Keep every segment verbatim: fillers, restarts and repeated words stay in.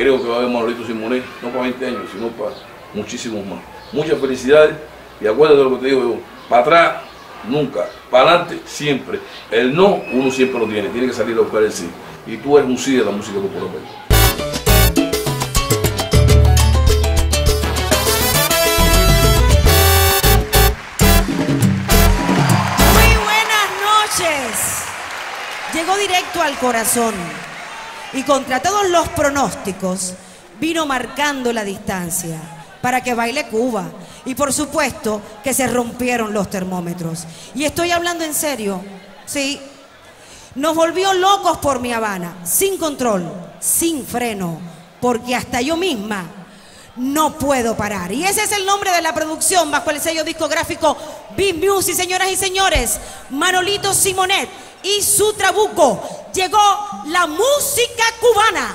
creo que va a haber Manolito Simonet, no para veinte años, sino para muchísimos más. Muchas felicidades y acuérdate de lo que te digo yo, para atrás nunca, para adelante siempre. El no uno siempre lo tiene, tiene que salir a buscar el sí. Y tú eres un sí de la música popular. Muy buenas noches. Llegó directo al corazón y contra todos los pronósticos vino marcando la distancia para que baile Cuba. Y por supuesto que se rompieron los termómetros. Y estoy hablando en serio, sí. Nos volvió locos por Mi Habana, sin control, sin freno, porque hasta yo misma no puedo parar. Y ese es el nombre de la producción bajo el sello discográfico Beat Music, señoras y señores. Manolito Simonet y su trabuco. Llegó la música cubana.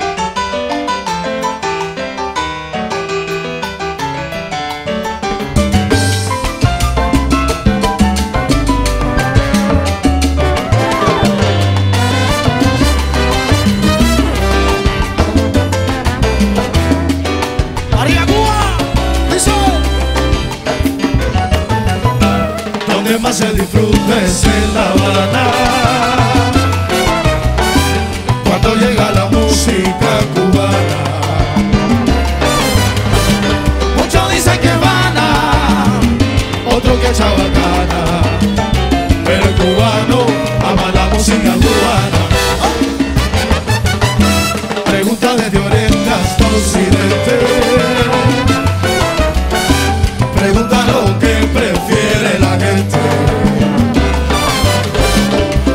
Donde más se disfruta es en La Habana, cuando llega la música cubana. Muchos dicen que Habana, otros que Chabacana, pero el cubano ama la música cubana. Pregunta desde Oriente hasta Occidente, pregunta lo que prefiere la gente.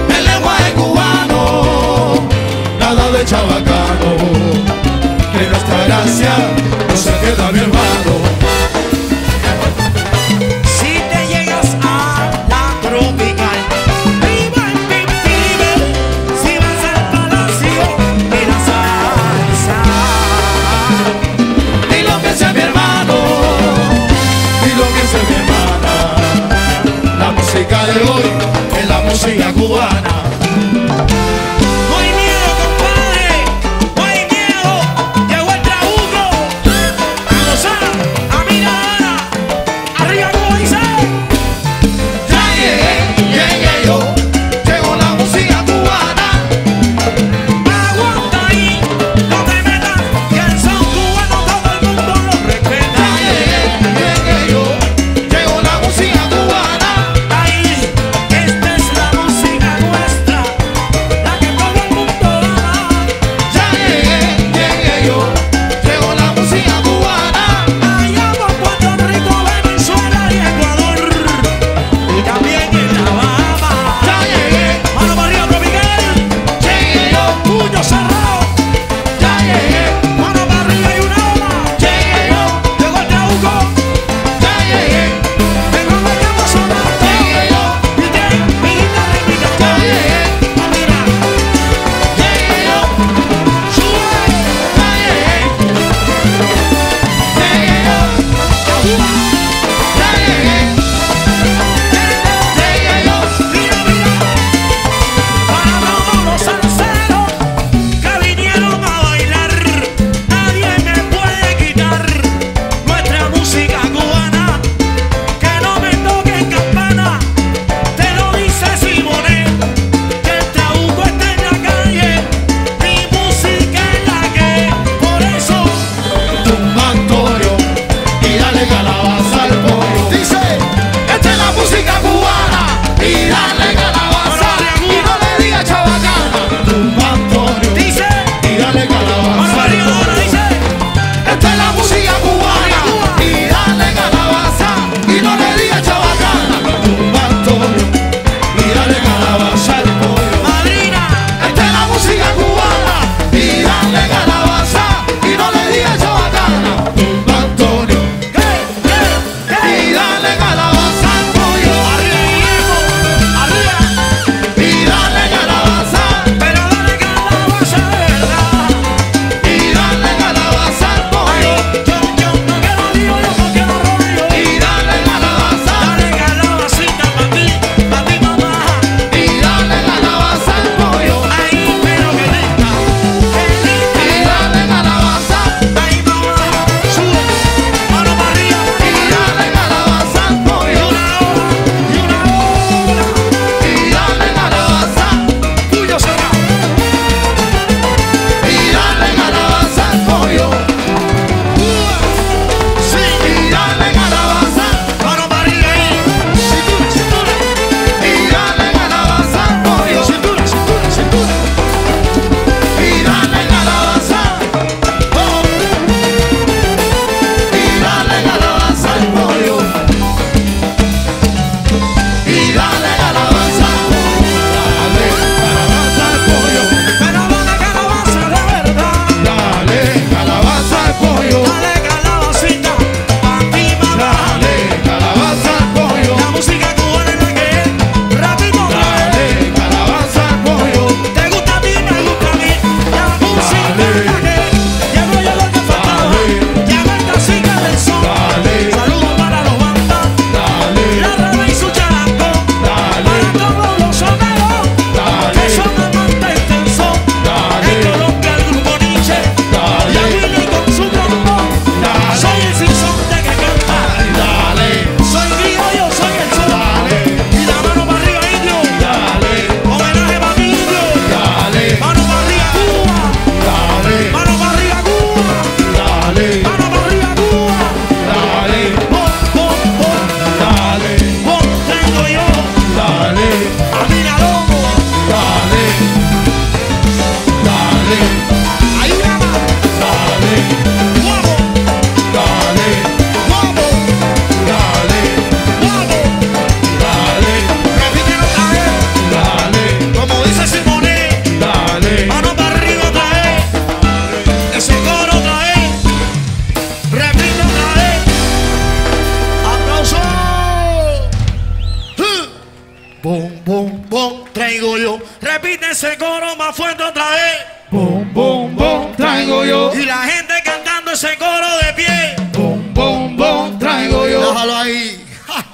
traigo yo. Repite ese coro más fuerte otra vez. Bom, bom, bom, traigo yo. Y la gente cantando ese coro de pie. Bom, bom, bom, traigo yo. Déjalo ahí.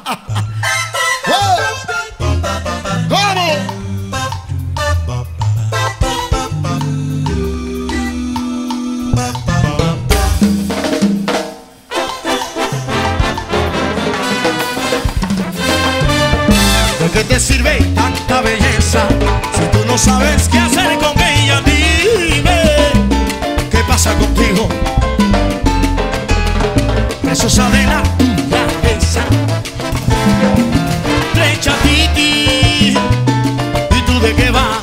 ¡Oh! ¿Cómo? ¿De qué te sirve tanta belleza si tú no sabes qué hacer con ella? Dime, ¿qué pasa contigo? Preciosa de la naturaleza, flecha Titi, ¿y tú de qué vas?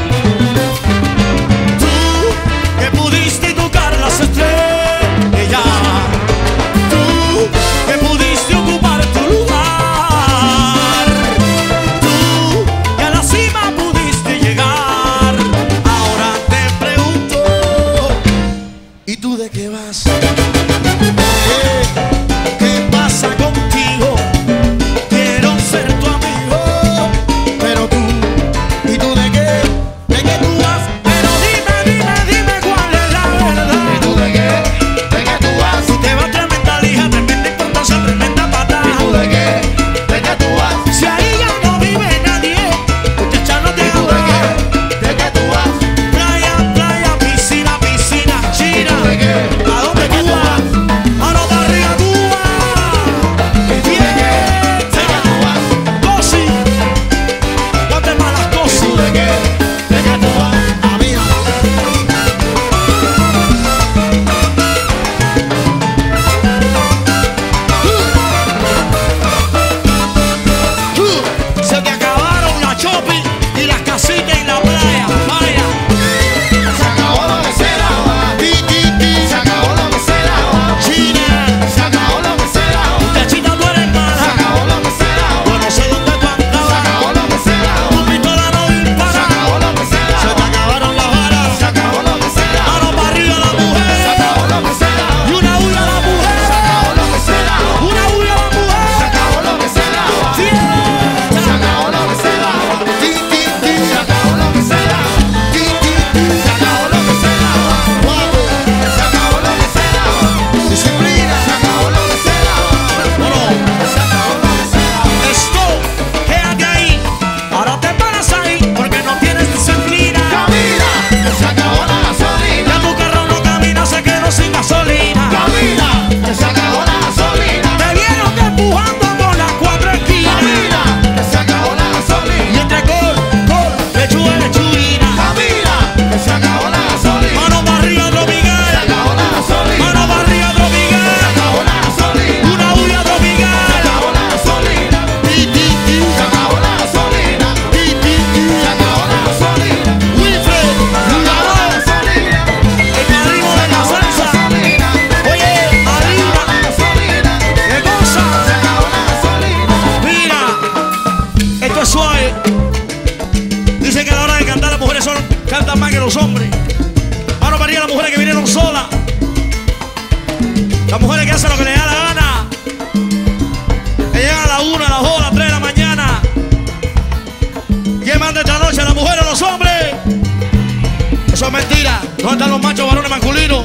Tú que pudiste tocar las estrellas, tú que pudiste ocupar tu lugar, tú que a la cima pudiste llegar. Ahora te pregunto, ¿y tú de qué vas? ¿Qué pasa contigo? Quiero ser tu amigo, pero tú, ¿y tú de qué? ¿De qué tú vas? Pero dime, dime, dime cuál es la verdad. ¿Y tú de qué? ¿De qué tú vas? Si te va tremenda lija, tremenda importancia, tremenda patada. ¿Y tú de qué? ¿De qué tú vas? Si ahí ya no vive nadie, muchacha, no te ¿Y tú de hagas. qué? ¿De qué tú vas? Playa, playa, piscina, piscina, ¿Y china. tú de qué? ¿A dónde tú vas? A no para arriba tú vas. ¿Y tú de qué? ¿De qué tú vas? Cosi, ponte malas ¿Y cosas. tú de qué? ¿De qué tú vas? Amiga. Se te acabaron la shopping y las casitas en la playa. Vaya. Se acabó lo que se daba. Ti, ti, ti. Se acabó lo que se daba. China. Se acabó lo que se daba. Muchachita, tú eres Se mala. acabó lo que se daba. Yo no sé dónde tú Se andabas. acabó lo que se daba. Tu pistola no Se dispara. acabó lo que se Se te daba. acabaron las balas. Se acabó lo que se daba. Mano para arriba la Se mujer. acabó lo que se daba. Y una huya a la Se mujer. acabó lo que se daba. Una huya a la Se mujer. acabó lo que se daba. Se Fiesta. acabó lo que se daba. Ti, ti, ti. Se acabó lo que se daba. Ti, ti, ti. Se acabó lo que se daba. Guapo. Se acabó lo que se daba. Disciplina. Se acabó lo que se daba. Bueno, Se acabó lo que se daba. esto, quédate ahí. Ahora te paras ahí porque no tienes disciplina. Camina, que se acabó la gasolina. Ya tu carro no camina, se quedó sin gasolina. Camina, que se acabó la gasolina. Te vieron empujando por las cuatro esquinas. Camina, que se acabó la Y gasolina. entre gol, gol, lechuga, lechuguina. Camina, que se acabó la gasolina. Mano para arriba, otro Se Miguel. acabó la gasolina. Mano para arriba, otro Se Miguel. acabó la gasolina. Una huya, otro Se Miguel. acabó la gasolina. Ti, ti, ti. Se acabó la gasolina. Ti, ti, ti. Se acabó la gasolina. Wilfred, Se acabó la gasolina. el padrino de la salsa. Oye, Se acabó harina, la gasolina. qué cosa. Se acabó la gasolina. Mira, esto es suave. Dicen que a la hora de cantar las mujeres son, cantan más que los hombres. Mano para arriba las mujeres que vinieron solas. Las mujeres que hacen lo que les da la gana. Que llegan a la una, a las dos, a las tres de la mañana. ¿Quién manda esta noche? ¿Las mujeres o los hombres? Eso es mentira. ¿Dónde están los machos varones masculinos?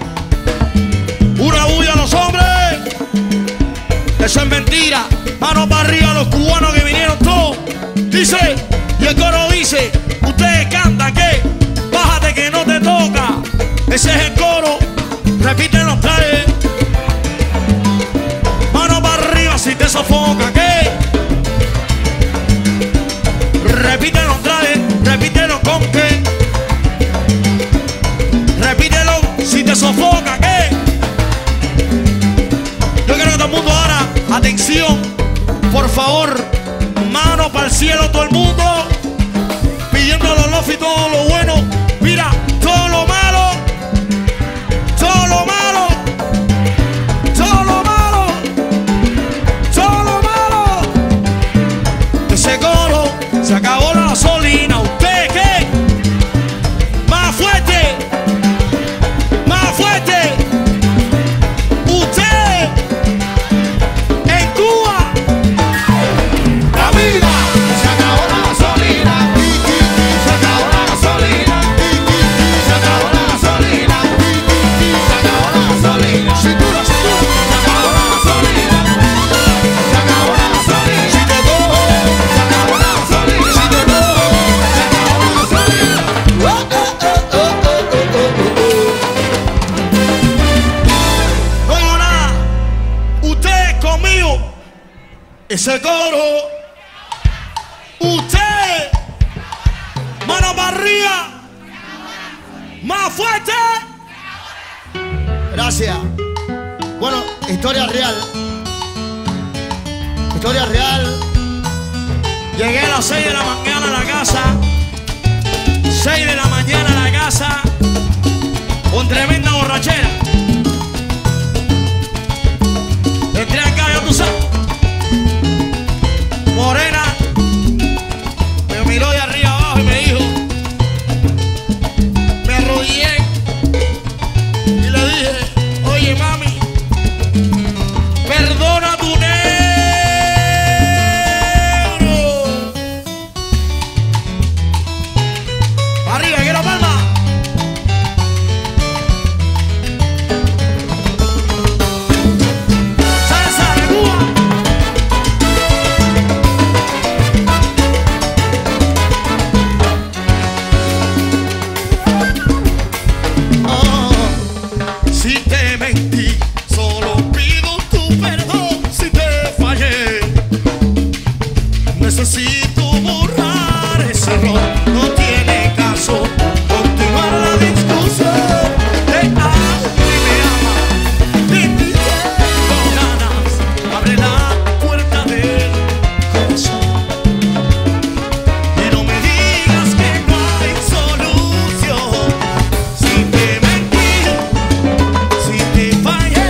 Una bulla a los hombres. Eso es mentira. Mano para arriba los cubanos que vinieron todos. Dice, y el coro dice, ustedes cantan que bájate que no te toca. Ese es el coro. Repiten los trajes. Mano para arriba si te sofoca. ¿Qué? Repiten los trajes. Repítelo con qué. Repítelo si te sofoca. ¿Qué? Yo quiero que todo el mundo ahora, atención, por favor, mano para el cielo todo el mundo, pidiendo los love y todo lo bueno. Mira, todo lo malo, todo lo malo, ese coro. Usted, mano para arriba, más fuerte. Gracias. Bueno, historia real. Historia real. Llegué a las seis de la mañana a la casa. seis de la mañana a la casa. Con tremenda borrachera. Entré acá, ya tú sabes. Morena me miró de arriba abajo y me dijo, me arrodillé y le dije, oye mami, perdona a tu negro. Arriba, quiero palma. Salsa de Cuba. Si te mentí, solo pido tu perdón. Si te fallé, necesito borrar ese error. No tiene caso continuar la discusión. Te amo y me ama, te tengo ganas. Abre la puerta del corazón y no me digas que no hay solución. Si te mentí, si te fallé,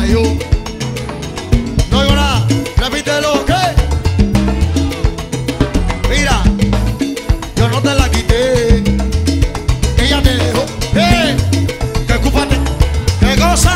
cayó. No oigo nada, repítelo, ¿qué? Mira, yo no te la quité, ella te dejó, ¿qué? ¿Qué culpa te? ¿Qué cosa?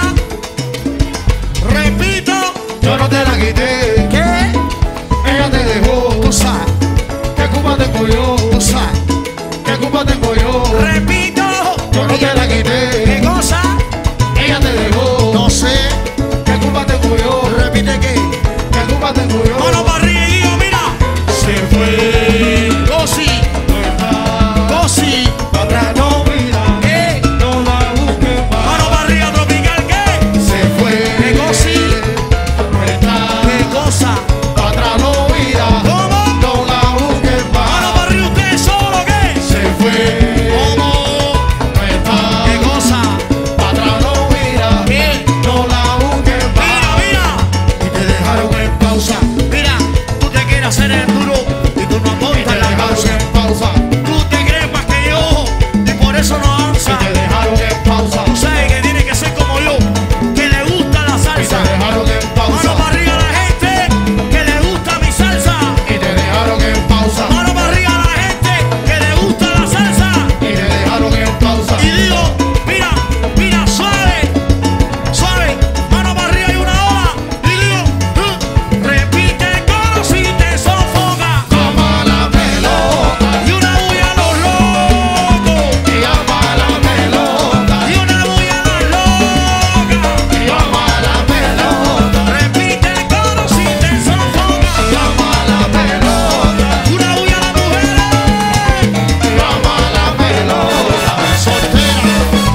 Repito, yo no te la quité, ¿qué? Ella te dejó, tú sabes. ¿Qué culpa tengo yo? Tú sabes. ¿Qué culpa tengo yo? Repito, Yo no te la quité. ¿qué cosa? Ella te dejó. No sé. ¿Qué culpa tengo yo? Repite que. ¿Qué culpa tengo yo? Mano para arriba y digo, mira. Se fue. Cosi, Cosi. Pa' atrás no mira. ¿Qué? No la busques más. Mano para arriba, tropical, ¿qué? Se fue. ¿Qué cosi? No está. ¿Qué cosa? Pa' atrás no mira. ¿Cómo? No la busques Mano más. para arriba, ¿usted solo qué? Se fue. ¿Cómo? No está. ¿Qué cosa? Pa' atrás no mira. ¿Qué? No la busques más. Mira, mira. Y te dejaron en pausa. Mira, tú te quieres hacer el duro y tú no Y te apuntas la dejaron causa. en pausa. Tú te crees más que yo y por eso no Y avanza. te dejaron en pausa. Tú sabes que tiene que ser como yo, que le gusta la Y te salsa. dejaron en Mano pausa. para arriba a la gente que le gusta mi salsa. Y te dejaron en pausa. Mano para arriba a la gente que le gusta la salsa. Y te dejaron en pausa. Y digo, mira, mira, suave, suave. Mano para arriba y una ola. Y digo, uh, repite el coro si te sofoca. Llama a la pelota. Y una bulla a los locos. Llama a la pelota. Y una bulla a los locos. Llama a la pelota. Repite el coro si te sofoca. Llama a la pelota. Una bulla a las mujeres. Llama a la pelota. Soltera.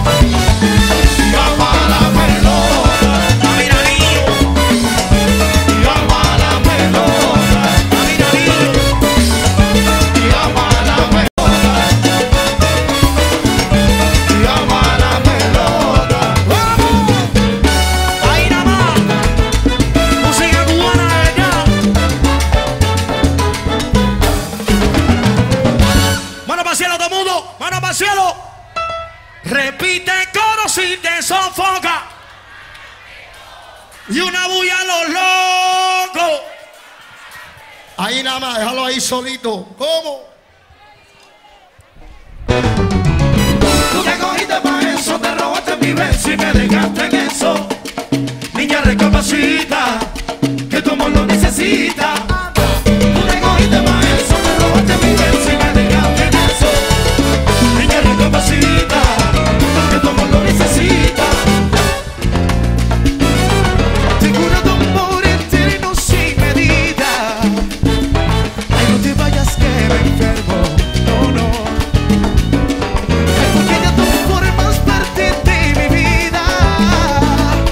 Llama a la pelota. A Miradillo, Llama a la pelota. a Miradillo. Llama a la pelota. Llama a la pelota. Ahí nada más. Música cubana de verdad. Mano para el cielo todo el mundo. Mano para el cielo. Repite el coro si te sofoca. Y una bulla a los locos. Ahí nada más, déjalo ahí solito. ¿Cómo? Tú te cogiste pa' eso, te robaste mi beso y me dejaste en eso. Niña, recapacita, que tu amor lo necesita. Tú te cogiste pa' eso, te robaste mi beso y me dejaste en eso. Niña, recapacita, que tu amor lo necesita. Te cura tu amor eterno sin medida. Ay, no te vayas que me enfermo, no, no. Porque ya tú formas parte de mi vida.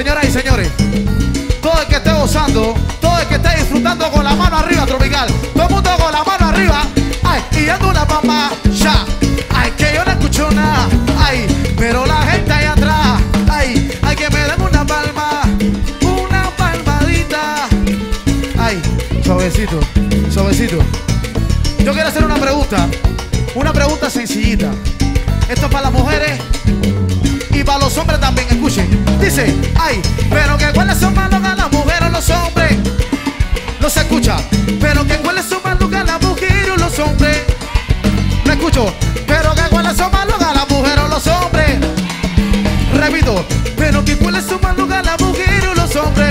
Señoras y señores, todo el que esté gozando, todo el que esté disfrutando con la mano arriba, tropical. Todo el mundo con la mano arriba. Ay, y dando una palma, ya. Ay, que yo no escucho nada. Ay, pero la gente ahí atrás. Ay, ay, que me den una palma, una palmadita. Ay, suavecito, suavecito. Yo quiero hacer una pregunta, una pregunta sencillita. Esto es para las mujeres y para los hombres también. Escuchen, dice, ay, pero que cuáles son más locas las mujeres o los hombres. No se escucha, pero que cuáles son más locas las mujeres o los hombres. No escucho, pero que cuáles son más locas las mujeres o los hombres. Repito, pero que cuáles son más locas las mujeres o los hombres.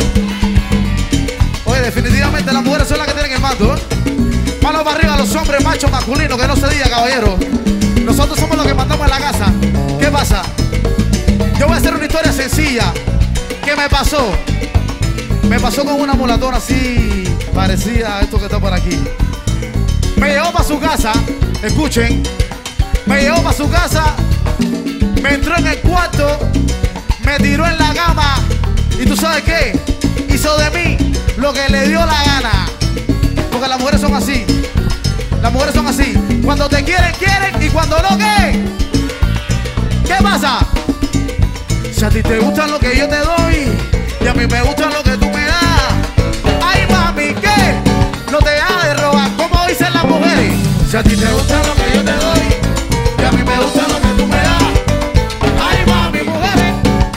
Oye, definitivamente las mujeres son las que tienen el mando, ¿eh? Manos para arriba los hombres machos masculinos, que no se diga, caballero. Nosotros somos los que mandamos en la casa. ¿Qué pasa? Yo voy a hacer una historia sencilla. ¿Qué me pasó? Me pasó con una mulatona así, parecida a esto que está por aquí. Me llevó para su casa, escuchen. Me llevó para su casa, me entró en el cuarto, me tiró en la cama. ¿Y tú sabes qué? Hizo de mí lo que le dio la gana. Porque las mujeres son así. Las mujeres son así. Cuando te quieren, quieren. Y cuando no, ¿qué? ¿Qué pasa? Si a ti te gusta lo que yo te doy y a mí me gusta lo que tú me das. Ay, mami, ¿qué? No te hagas de robar, como dicen las mujeres. Si a ti te gusta lo que yo te doy y a mí me gusta lo que tú me das. Ay, mami, mujeres.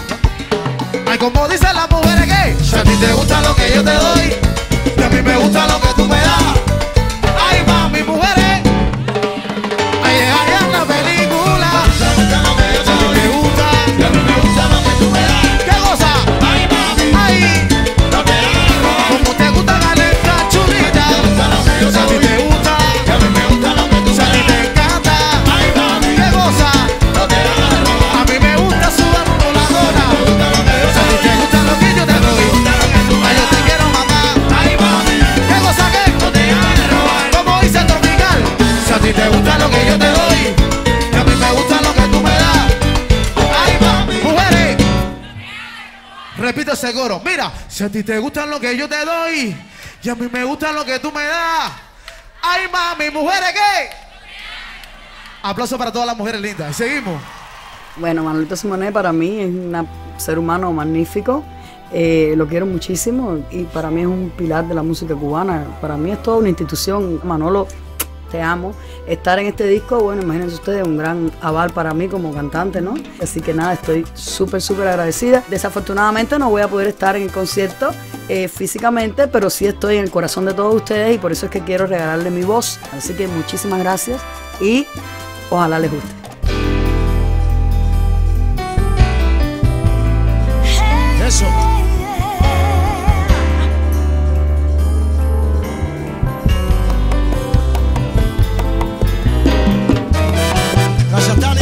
Ay, como dicen las mujeres, ¿qué? Si a ti te gusta lo que yo te doy y a mí me gusta lo que tú me das. Ay, mami, mujeres. Ay, ay, ay, la película. Si a ti te gusta y a mí me gusta lo que tú me das. ¿Qué cosa? Ay, mami. Ay, no te hago. Como te gusta calentar, chulita. Si a ti te gusta y a mí me gusta lo que tú me das. Si a ti te encanta. Ay, mami. ¿Qué cosa? No te hago. A mí me gusta sudar por la zona. Si a ti te gusta lo que yo te doy. Ay, yo te quiero, mamá. Ay, mami. ¿Qué cosa que? No te hago. Como dice tropical. Si a ti te gusta lo que yo te doy y a mí me gusta lo que tú me das. Ay, mami. Mujeres, repite ese coro. Mira, si a ti te gusta lo que yo te doy y a mí me gusta lo que tú me das. Ay, mami, mujeres, ¿qué? Aplauso para todas las mujeres lindas. Seguimos. Bueno, Manolito Simonet para mí es un ser humano magnífico. Eh, lo quiero muchísimo y para mí es un pilar de la música cubana. Para mí es toda una institución. Manolo, te amo. Estar en este disco, bueno, imagínense ustedes, un gran aval para mí como cantante, ¿no? Así que nada, estoy súper, súper agradecida. Desafortunadamente no voy a poder estar en el concierto eh, físicamente, pero sí estoy en el corazón de todos ustedes y por eso es que quiero regalarle mi voz. Así que muchísimas gracias y ojalá les guste. Eso. Gracias, Tania.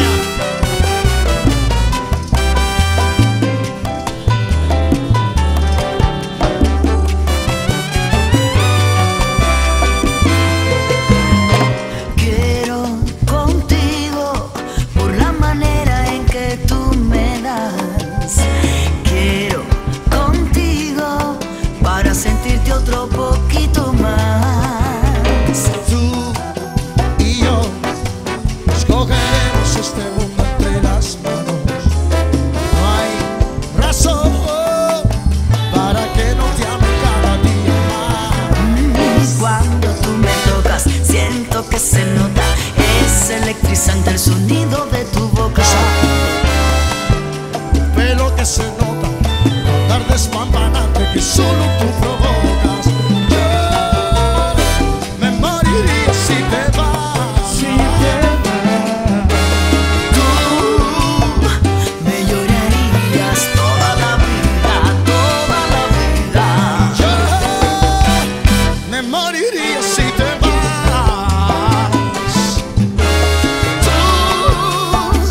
Quiero contigo por la manera en que tú me das. Quiero contigo para sentirte otro poquito más. Tú y yo escogeremos este mundo entre las manos. No hay razón para que no te ame cada día más. Cuando tú me tocas, siento que se nota. Es electrizante el sonido de tu boca. Pelo que se nota, dar despampanante que solo tú provocas. Yo me moriría si te vas. Si te vas. Tú me llorarías toda la vida, toda la vida. Yo me moriría si te vas. Tú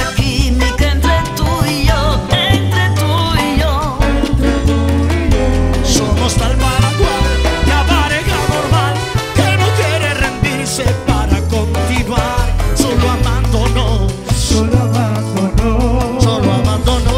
química entre tú y yo, entre tú y yo. Somos tal para cual, la pareja normal que no quiere rendirse para continuar, solo amándonos, Solo abandonó. solo amándonos.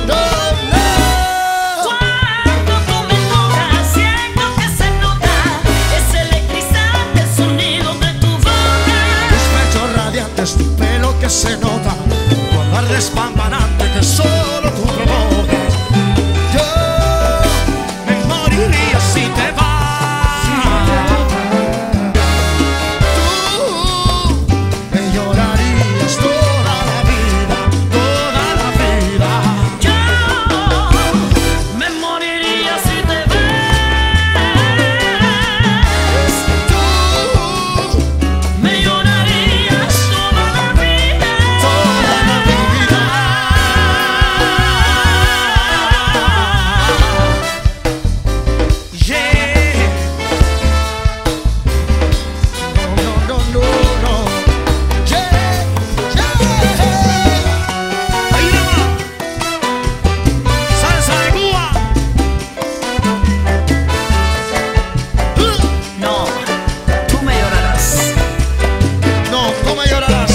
Cuando tú me tocas, siento que se nota ese electrizante sonido de tu boca. Tus pechos radiantes, tu pelo que se nota, tu hablar despampanante que solo tú provocas. Yo me moriría si te vas. Tú me llorarías toda la vida, toda la vida. Yo me moriría si te ves. Tú Me llorarías toda la vida. toda la vida. Yeah. No, no, no, no. Yeah, yeah. Ahí nada más. Salsa de Cuba. No, tú me llorarás. No, tú me llorarás.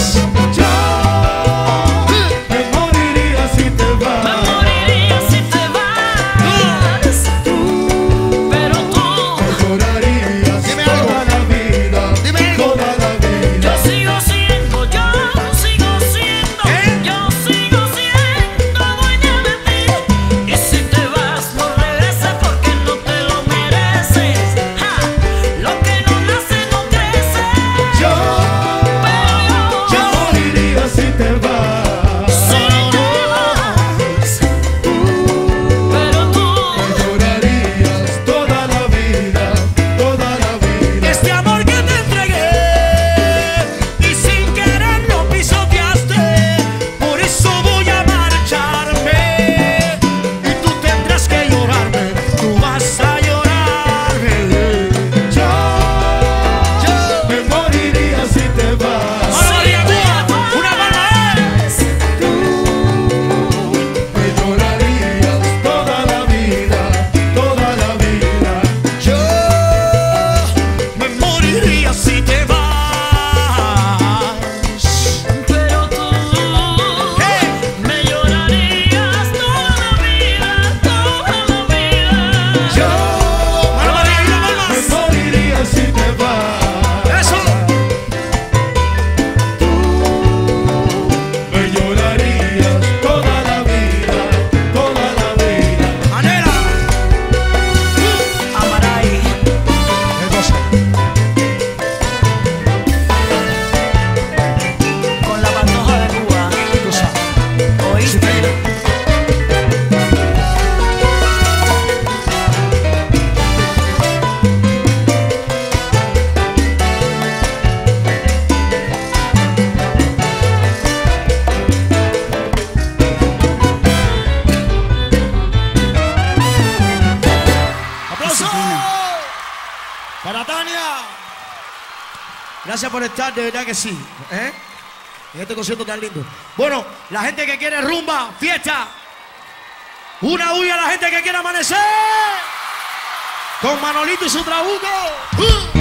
Me moriría si te Me vas. moriría si te vas. Pero tú, Llorarías Dime toda algo. la vida. Dime algo. Toda la vida. yo sigo siendo, yo sigo siendo, ¿Eh? yo sigo siendo dueña de ti. Y si te vas, no regreses porque no te lo mereces. Ja, lo que no nace no crece. Yo, Pero yo yo, moriría si te vas. si te vas. Pero tú, Llorarías toda la vida. Toda la vida. Este amor que te entregué y sin querer lo pisoteaste, por eso voy a marcharme y tú tendrás que llorarme, tú vas a llorarme. Yo, Yo, me moriría si te vas. María Cuba, una palma, Me llorarías toda la vida. Toda la vida. yo me moriría si te vas. pero tú, Hey. me llorarías toda la vida, toda la vida. Yo, Mano María, y una palma. me moriría si te vas. Eso. Me llorarías toda la vida. Toda la vida. Manera. Amaray, ¿Qué cosa? con la pantoja de Cuba, Tú sabes. ¿oíste? ¡Aplausos! Para Tania. Gracias por estar, de verdad que sí. ¿eh? En este concierto tan lindo. Bueno, la gente que quiere rumba, fiesta. Una huya a la gente que quiere amanecer. Con Manolito y su trabuco. ¡Uh!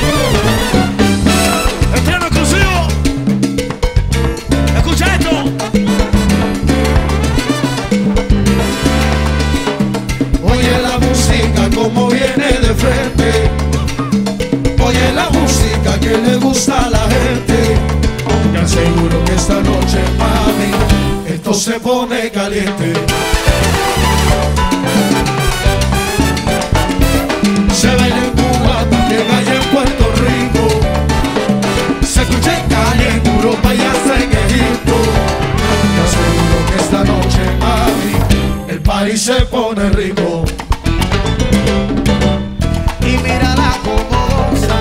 Estreno exclusivo. Escucha esto. Oye la música como viene de frente. Oye la música que le gusta a la gente. Te aseguro que esta noche, mami, esto se pone caliente. Se baila en Cuba, también hay en Puerto Rico. Se escucha en Cali, en Europa y hasta en Egipto. Te aseguro que esta noche, mami, el país se pone rico. Y mírala como goza,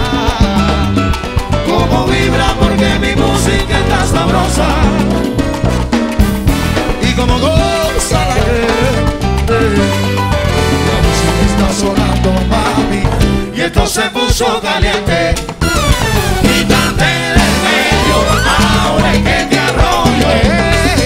como vibra porque mi música está sabrosa. Y como goza la gente, la música está sonando, mami, y esto se puso caliente. Quítate del medio, ahora hay que te arroyo.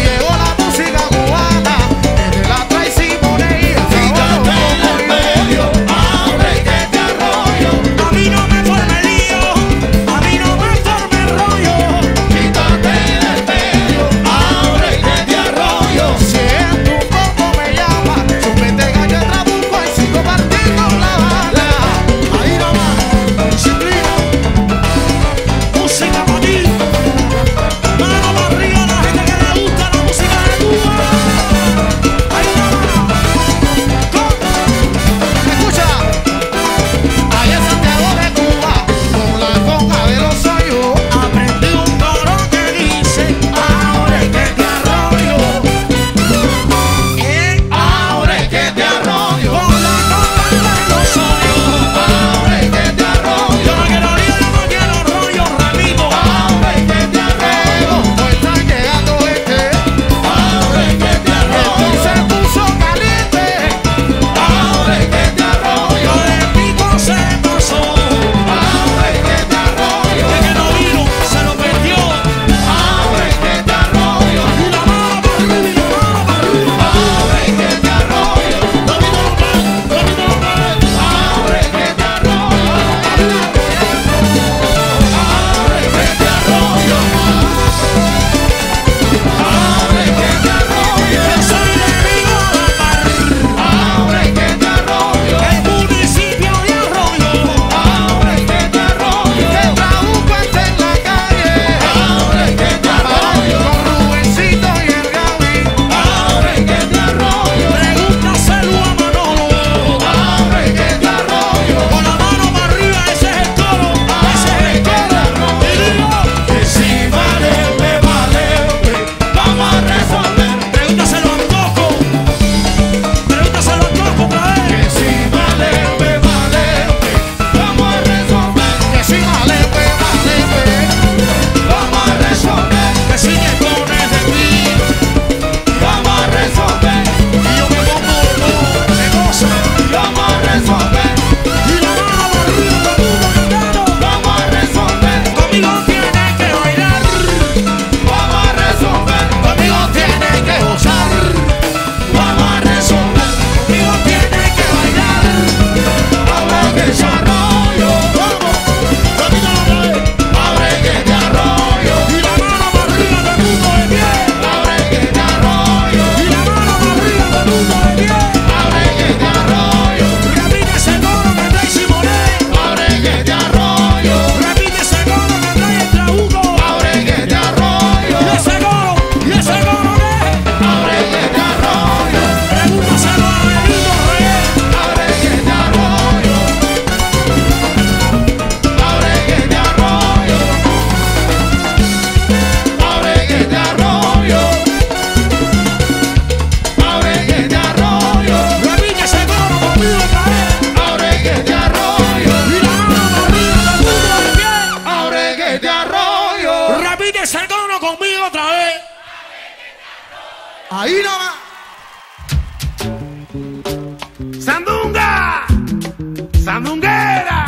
Ahí nomás. ¡Sandunga! ¡Sandunguera!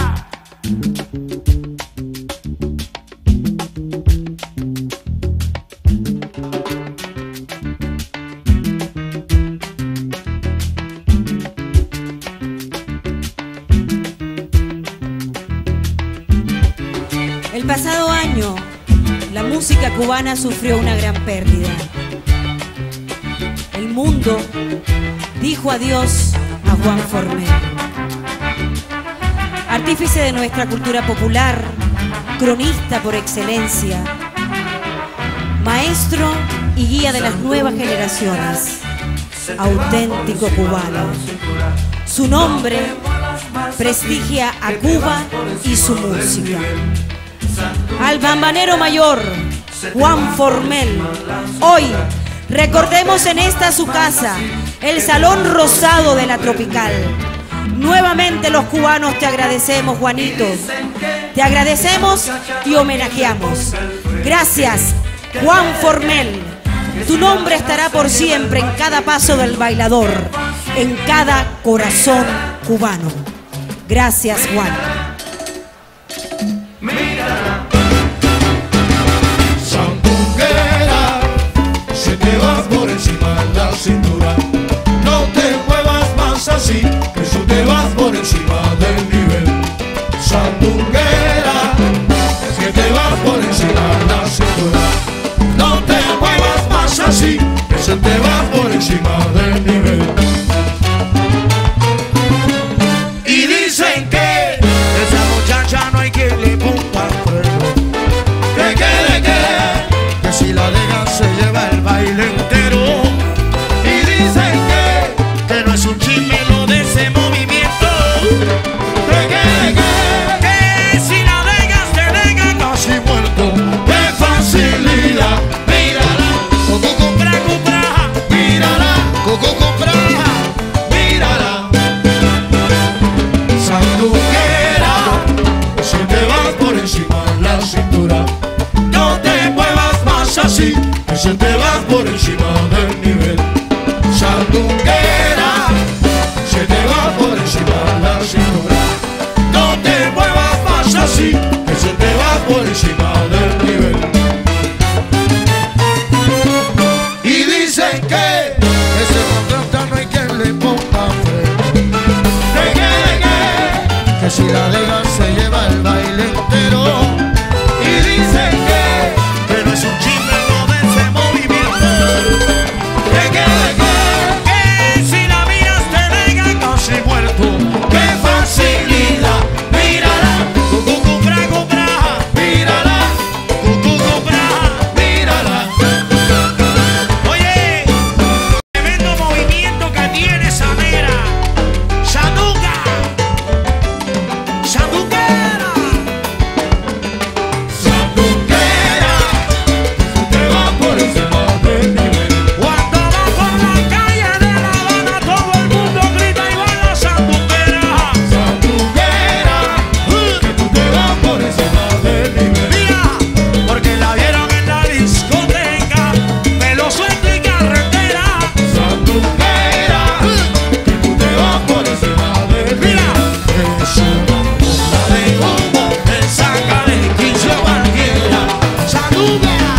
El pasado año, la música cubana sufrió una gran pérdida. El mundo dijo adiós a Juan Formel, artífice de nuestra cultura popular, cronista por excelencia, maestro y guía de las nuevas generaciones, auténtico cubano. Su nombre prestigia a Cuba y su música. Al bambanero mayor, Juan Formel, hoy recordemos en esta su casa, el Salón Rosado de la Tropical. Nuevamente los cubanos te agradecemos, Juanito. Te agradecemos y homenajeamos. Gracias, Juan Formel. Tu nombre estará por siempre en cada paso del bailador, en cada corazón cubano. Gracias, Juan. Sandunguera, se te va por encima la cintura. No te muevas más así, que eso te vas por encima del nivel. Sandunguera, es que te vas por encima la cintura. No te muevas más así, que eso te vas por encima del nivel. Y dicen que esa muchacha no hay quien le ponga freno. Que quede que, que si la deja se lleva el baile entero. Y dicen que, que no es un chisme lo de ese movimiento. Que quede que, que si la dejas te deja casi muerto. ¡Qué facilidad! Mírala, coco compra, compra. Mírala, coco compra. Mírala. Sandunguera, si te vas por encima de la cintura. No te muevas más así, que se te vas por encima del nivel. Sandunguera, se te va por encima de la cintura. No te muevas más así, que se te va por encima del nivel. Y dicen que ese contrato no hay quien le ponga freno. Que quede que, que si la dejan se lleva el baile entero. Y dicen que, que no es un chisme lo de ese movimiento. Que quede que, que si la miras te deja casi muerto. ¡Qué facilidad! Mírala, cucu compra, compra. Mírala, cucu compra. Mírala. Oye, tremendo movimiento que tiene esa negra. Sandunga, sandunguera. Sandunguera, te va por encima del nivel. Cuando va por la calle de La Habana, todo el mundo grita y baila sandunguera. Sandunguera, que tú te vas por encima del nivel. Mira, porque la vieron en la discoteca, pelo suelto y carretera. Sandunguera, que tú te vas por encima del nivel. Es una bomba de humo, te saca de quicio cualquiera. Sandunguera,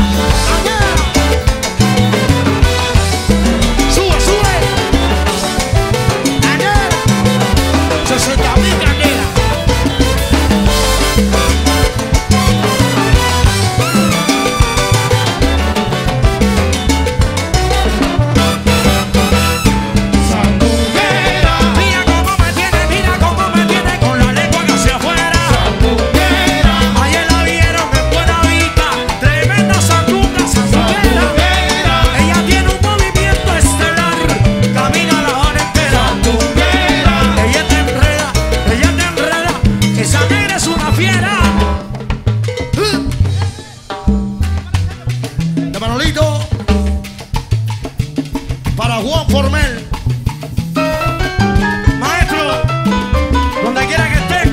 sube, sube. Ayer, sesenta mil candelas. Sandunguera, mira cómo me tiene, mira cómo me tiene con la lengua hacia afuera. Sandunguera, ayer la vieron en Buena Vista, tremenda sandunga, sandunguera. Ella tiene un movimiento estelar, camina la hora entera. Sandunguera, ella te enreda, ella te enreda, esa negra es una fiera. De Manolito para Juan Formel. Maestro, donde quiera que esté.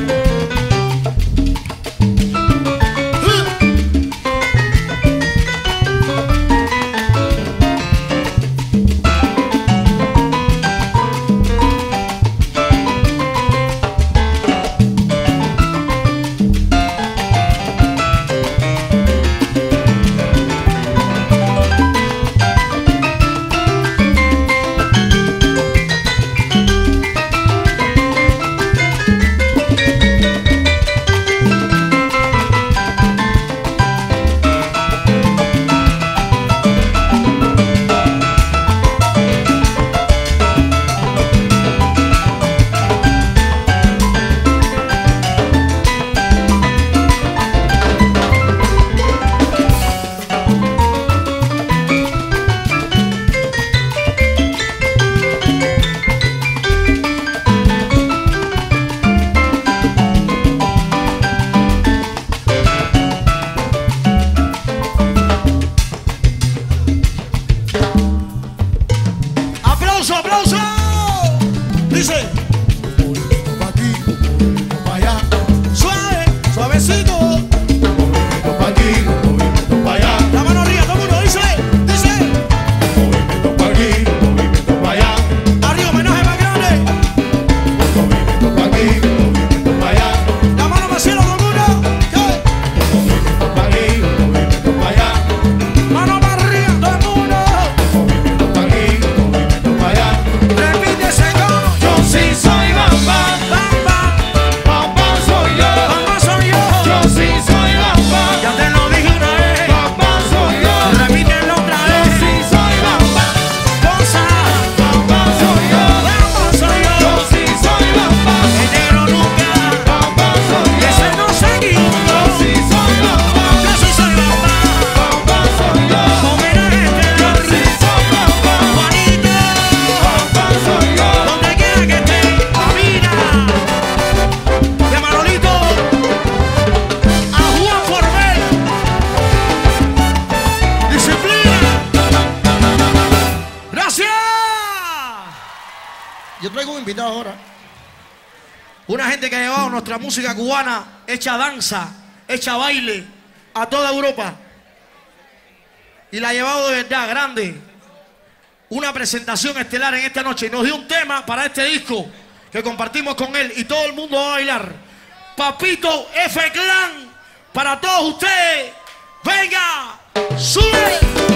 Yo traigo un invitado ahora. Una gente que ha llevado nuestra música cubana, hecha danza, hecha baile, a toda Europa. Y la ha llevado de verdad, grande. Una presentación estelar en esta noche. Y nos dio un tema para este disco que compartimos con él. Y todo el mundo va a bailar. Papito F Clan, para todos ustedes. ¡Venga! ¡Sube!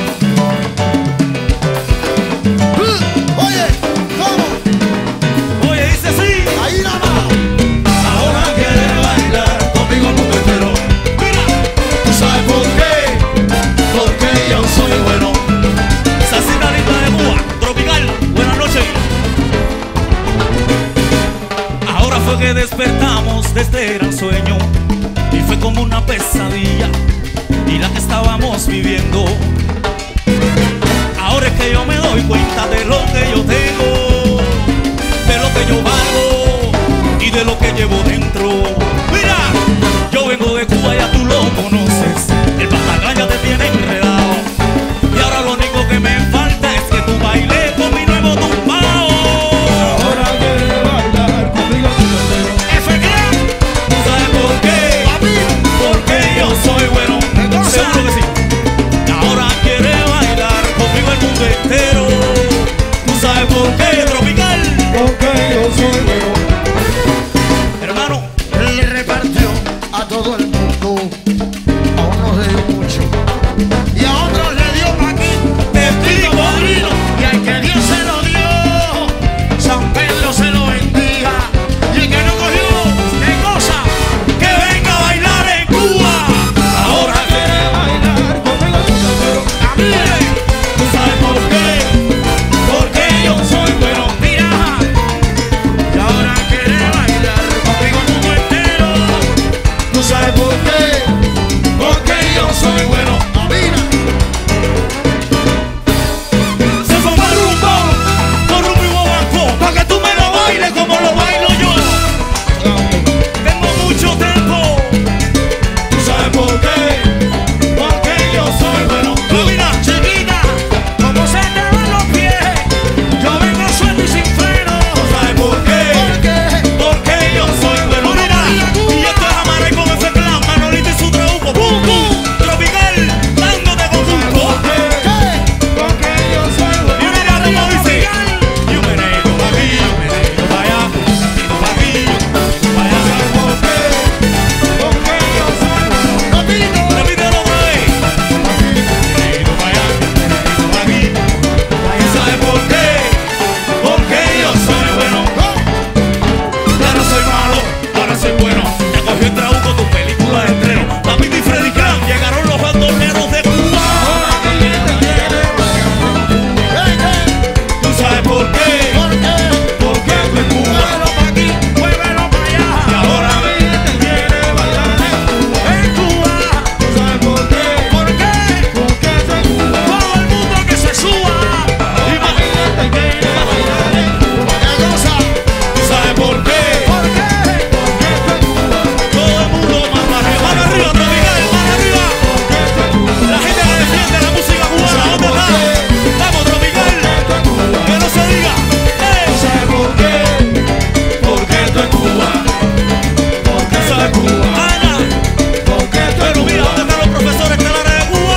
Oye, ¿cómo? Oye, dice así. Ahí nada más. Ahora quiere bailar conmigo el mundo entero. ¿Tú sabes por qué? Porque yo soy bueno. Salsita linda de Cuba, tropical. Buenas noches. Ahora fue que despertamos de este gran sueño y fue como una pesadilla y la que estábamos viviendo. Ahora es que yo me doy cuenta de lo que yo tengo, de lo que yo valgo y de lo que llevo dentro. Mira, yo vengo de Cuba, ya tú lo conoces, el patacán te tiene enredado y ahora lo único que me falta es que tú bailes con mi nuevo tumbao. Ahora quiere bailar conmigo el mundo entero. F Clan. ¿Tú sabes por qué? Porque yo soy bueno. Seguro que sí. Ahora quiere bailar conmigo el mundo entero. ¿Tú sabes por qué? Tropical. Porque yo soy bueno. Hermano, Le repartió a todo el mundo. A unos le dio mucho. Y a otros le dio pa' aquí. Testigo padrino. Y al que Dios se lo dio, San Pedro se lo bendiga. Y el que no cogió, ¿qué cosa? Que venga a bailar en Cuba. Ahora quiere bailar conmigo el mundo entero. A mí, ¿tú sabes por qué? Porque yo soy bueno. mira. Y ahora quiere bailar conmigo el mundo entero. ¿Tú sabes por qué? Porque yo soy bueno. Mira. Se forma rumbo, con rumbo y guaguancó, pa' que tú me lo bailes como lo bailo yo. Tengo mucho tiempo. ¿Tú sabes por qué? Porque yo soy bueno. Mira, Chiquita, como se te van los pies. Yo vengo suelto y sin freno. ¿Tú sabes por qué? ¿Por qué? porque yo soy bueno. Mira, y esto es Amaré con ese clan, Manolito y su trabuco. ¡Bum, bum! Tropical, dándote con rumbo. Porque yo soy Y bueno. mira cómo dice. Yo me nego pa' aquí, yo me nego pa' allá, yo pa' aquí, yo pa' allá. ¿Por qué? Porque yo soy bueno. Rapidito. Repítelo otra vez. Me nego pa' allá, me nego pa' aquí, pa' allá. ¿Sabes por qué? Porque yo soy bueno. Ya no soy malo, ahora soy bueno. Te cogió el trabuco tu película de estreno. Papito y Freddy Clan, llegaron los bandoleros de Cuba. Ahora que te quiere bailar. ¿Tú sabes por qué? ¿Por qué? Porque tú en Cuba. Muévelo pa' aquí, muévelo pa' Y allá. ahora te quiere bailar en Cuba. En Cuba. ¿Tú sabes por qué? ¿Por qué? Porque soy Cuba. Todo el mundo que se suba. Y más te quiere bailar en Cuba. ¿Qué cosa? ¿Tú sabes por qué? ¿Por qué? Porque soy Cuba. Todo el mundo mano arriba, mano arriba, tropical, mano arriba. La gente que defiende la música cubana, ¿dónde está? Vamos, tropical, que no se diga. ¡Eh! ¿Sabes por qué? Porque esto es Cuba. Porque esto es Cuba. Ana, Porque esto es pero mira, Cuba. ¿dónde están los profesores estelares de Cuba?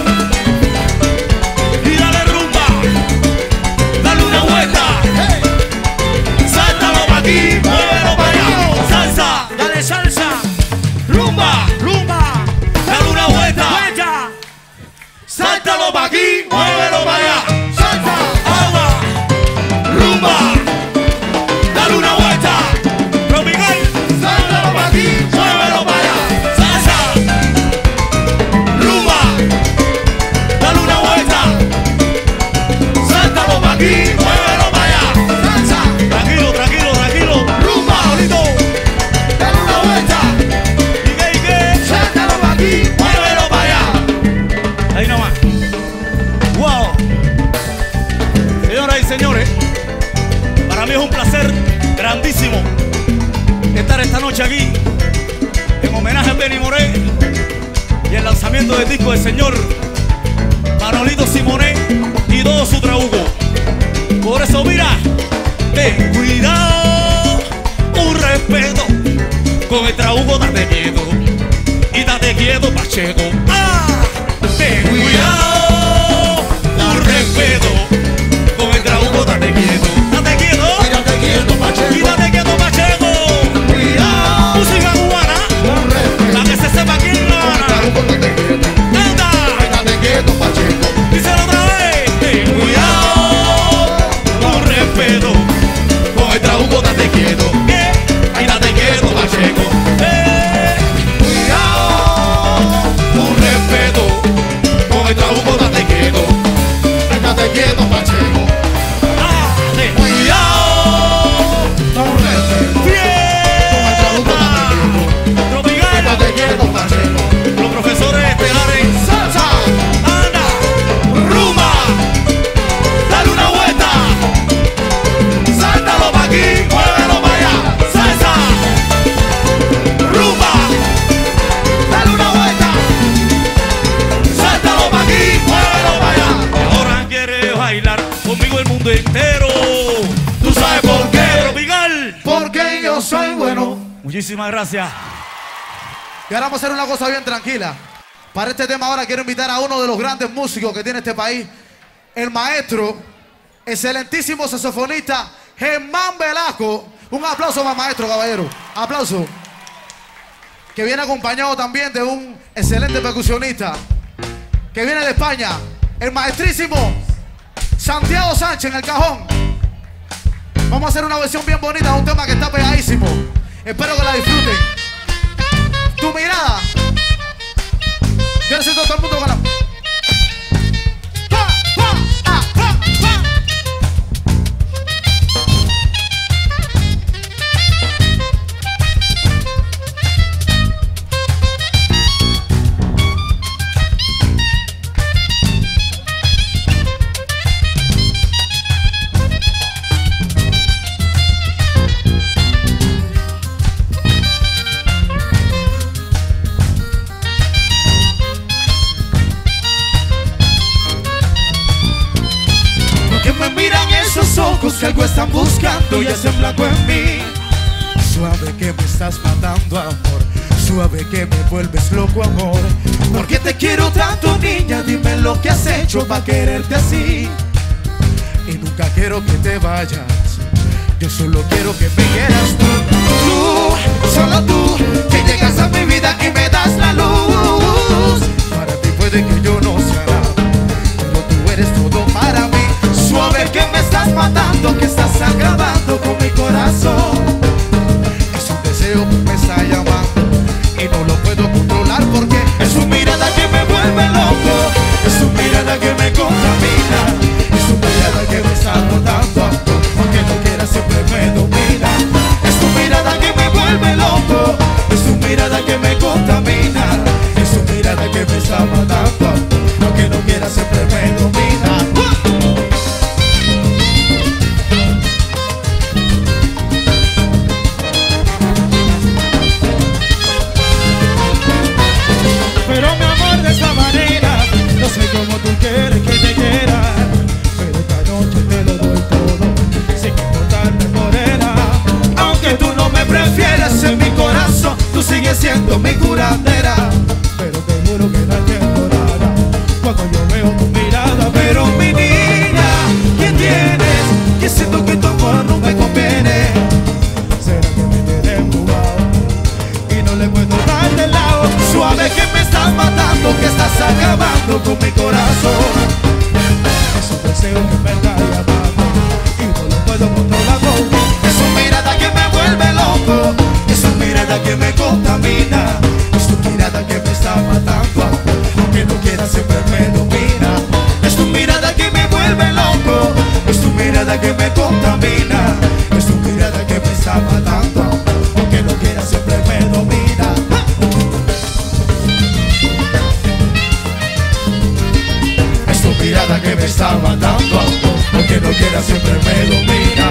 Y dale rumba, dale una vuelta. Sáltalo pa' aquí, muévelo pa' allá. Salsa, Dale salsa. rumba, Rumba. dale una vuelta. Vuelta. Sáltalo pa' aquí, muévelo pa' allá. Salsa. Agua, rumba, dale una vuelta. Tropical, Sáltalo pa' aquí. muévelo pa' allá. Salsa, rumba, dale una vuelta. Sáltalo pa' aquí, muévelo pa' allá. Salsa. Tranquilo, tranquilo, tranquilo. Rumba. Bonito. Dale una vuelta. ¿Y qué, y qué? Sáltalo pa' aquí. Muévelo pa' allá. Ahí nomás. Wow. Señoras y señores, para mí es un placer grandísimo estar esta noche aquí en homenaje a Benny Moré y el lanzamiento del disco del señor Manolito Simonet y todo su trabuco. Por eso mira, ten cuidado. Pacheco. ¡Ah! Ten cuidado, un respeto. Con el trabuco date quieto. Date quieto. Y date quieto, Pacheco. Y date quieto, Pacheco. Cuidado. Música cubana. Un respeto. La que se sepa quién la Con el gana. trabuco date quieto. ¡Anda! Y date quieto, Pacheco. Díselo otra vez. Ten cuidado, un respeto. Con el trabuco date quieto. ¿Qué? Ahí date quieto, Pacheco. ¡Eh! Cuidado. Un respeto. Con el trabuco date quieto. Y date quieto, Pacheco. ¡Dale! Cuidado. Un respeto. Con el trabuco date quieto. Y Tropical. date quieto, Pacheco. Los profesores estelares. Salsa. Anda. Rumba. Dale una vuelta. Sáltalo pa' aquí. Muévelo pa' allá. Salsa. Rumba. Dale una vuelta. Sáltalo pa' aquí. Muévelo pa' allá. Y ahora quiere bailar conmigo el mundo entero. ¿Tú sabes por qué? Tropical. Porque yo soy bueno. Muchísimas gracias. Y ahora vamos a hacer una cosa bien tranquila. Para este tema ahora quiero invitar a uno de los grandes músicos que tiene este país, el maestro, excelentísimo saxofonista Germán Velasco. Un aplauso para el maestro, caballero. Aplauso. Que viene acompañado también de un excelente percusionista que viene de España, el maestrísimo Santiago Sánchez en el cajón. Vamos a hacer una versión bien bonita de un tema que está pegadísimo. Espero que la disfruten. Tu mirada. Yo necesito todo el mundo con la... ¡Ja, ja, ah, ja, ja! Que me miran esos ojos que algo están buscando y hacen blanco en mí. Suave que me estás matando, amor. Suave que me vuelves loco, amor. Porque te quiero tanto, niña. Dime lo que has hecho para quererte así. Y nunca quiero que te vayas. Yo solo quiero que me quieras tú. Tú, solo tú, que llegas a mi vida y me das la luz. Para ti puede que yo no sea nada, pero tú eres todo para mí. Suave que me estás matando, que estás acabando con mi corazón. Es un deseo que me está llamando y no lo puedo controlar porque es su mirada que me vuelve loco. Es su mirada que me contamina. Es su mirada que me está matando, aunque no quiera siempre me domina. Es su mirada que me vuelve loco. Es su mirada que me contamina. Es su mirada que me está matando, aunque no quiera siempre me domina. Pero mi amor, de esta manera, no sé cómo tú quieres que te quiera. Pero esta noche te lo doy todo, sin importarme morena. Aunque tú no me prefieras en mi corazón, tú sigues siendo mi curandera. Pero te juro que no entiendo nada cuando yo veo tu mirada. Pero mi niña, ¿qué tienes? Que siento que tu amor no me conviene. ¿Será que me quedé embobado y no le puedo dar de lado? Suave que me estás matando, que estás acabando con mi corazón. Es un deseo que me está llamando y no lo puedo controlar. Es su mirada que me vuelve loco. Es su mirada que me contamina. Es tu mirada que me está matando, aunque no quiera siempre me domina. Es tu mirada que me vuelve loco. Es tu mirada que me contamina. Es tu mirada que me está matando, aunque no quiera siempre me domina. Es tu mirada que me está matando, aunque no quiera siempre me domina.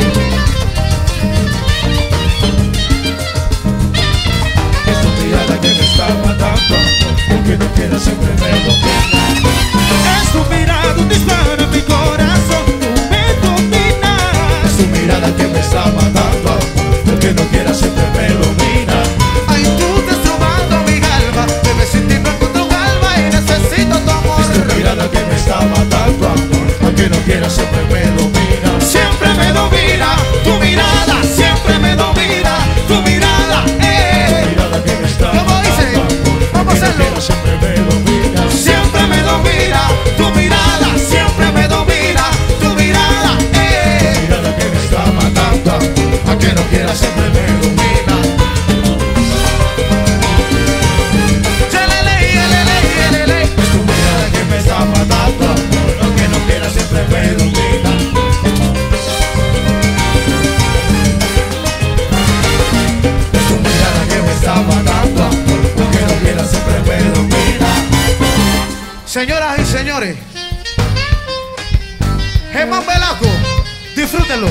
Es tu mirada que me está matando, aunque no quiera siempre me domina. Es tu mirada un disparo en mi corazón, tú me dominas. Es tu mirada que me está matando, aunque no quiera siempre me domina. Ay, tú te estás robando mi alma, debes sentirme quiera siempre me domina. Siempre me domina, tu mirada siempre me domina, tu mirada, eh. Tu mirada que me está ¿Cómo dice? Vamos a hacerlo. siempre me domina. Siempre me domina, tu mirada siempre me domina, tu mirada, eh. Tu mirada que me está matando, a que no quiera siempre me domina. Es tu mirada que me está matando, lo que no quiera siempre me domina. Es tu mirada que me está matando, lo que no quiera siempre me domina. Señoras y señores, Germán Velasco, disfrútenlo.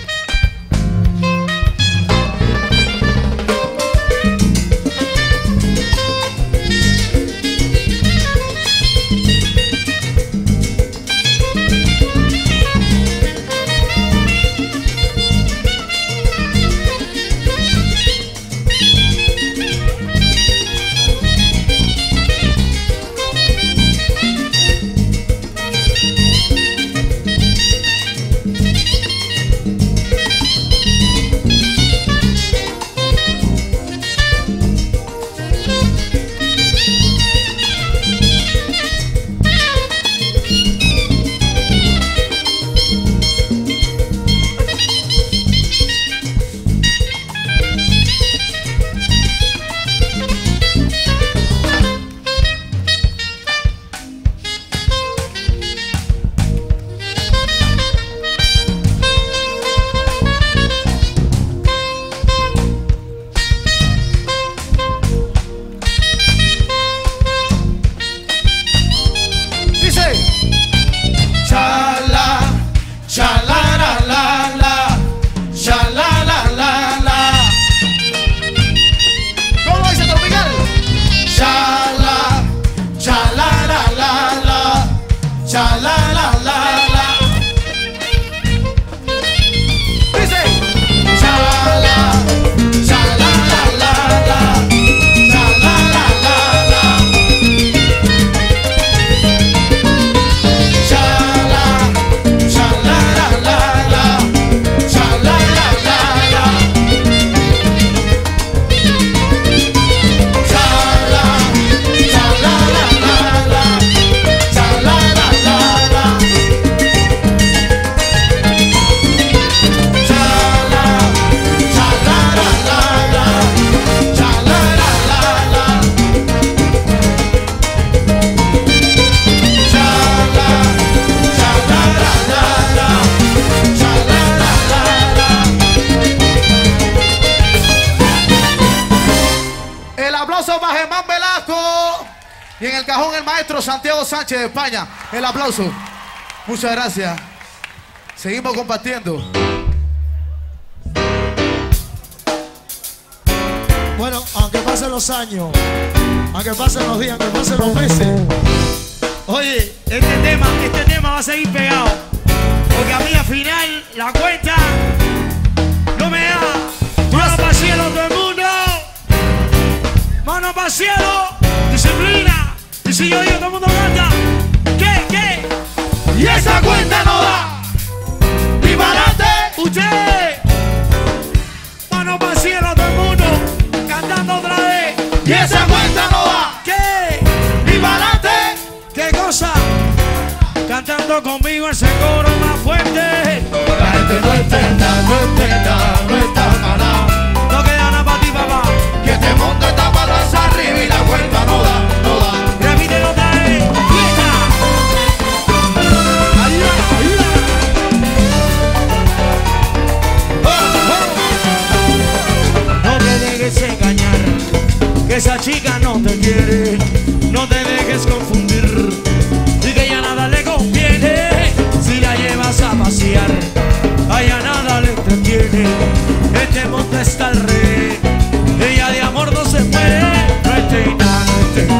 Y en el cajón el maestro Santiago Sánchez de España. El aplauso. Muchas gracias. Seguimos compartiendo. Bueno, aunque pasen los años, aunque pasen los días, aunque pasen los meses, oye, este tema, este tema va a seguir pegado. Porque a mí al final la cuenta no me da. Mano para el cielo todo el mundo. Mano para el cielo. Disciplina. Y si yo digo, todo el mundo canta. ¿Qué? ¿Qué? Y esa cuenta no da. Ni para adelante. Usted. Mano para el cielo todo el mundo. Cantando otra vez. Y esa cuenta no da. ¿Qué? Ni para adelante. ¿Qué cosa? Cantando conmigo ese coro más fuerte. La gente no entienda, no entienda, no está parado. No queda nada para ti, papá. Que este mundo está para hacia arriba y la cuenta no da, no da. Repítelo otra vez. ¡Fiesta! ¡Ayuda, ayuda! Oh, oh. No te dejes engañar, que esa chica no te quiere. No te dejes confundir, y que ya nada le conviene. Si la llevas a pasear, allá nada le entretiene. Este mundo está al rey, ella de amor no se muere. No entienda, no entienda.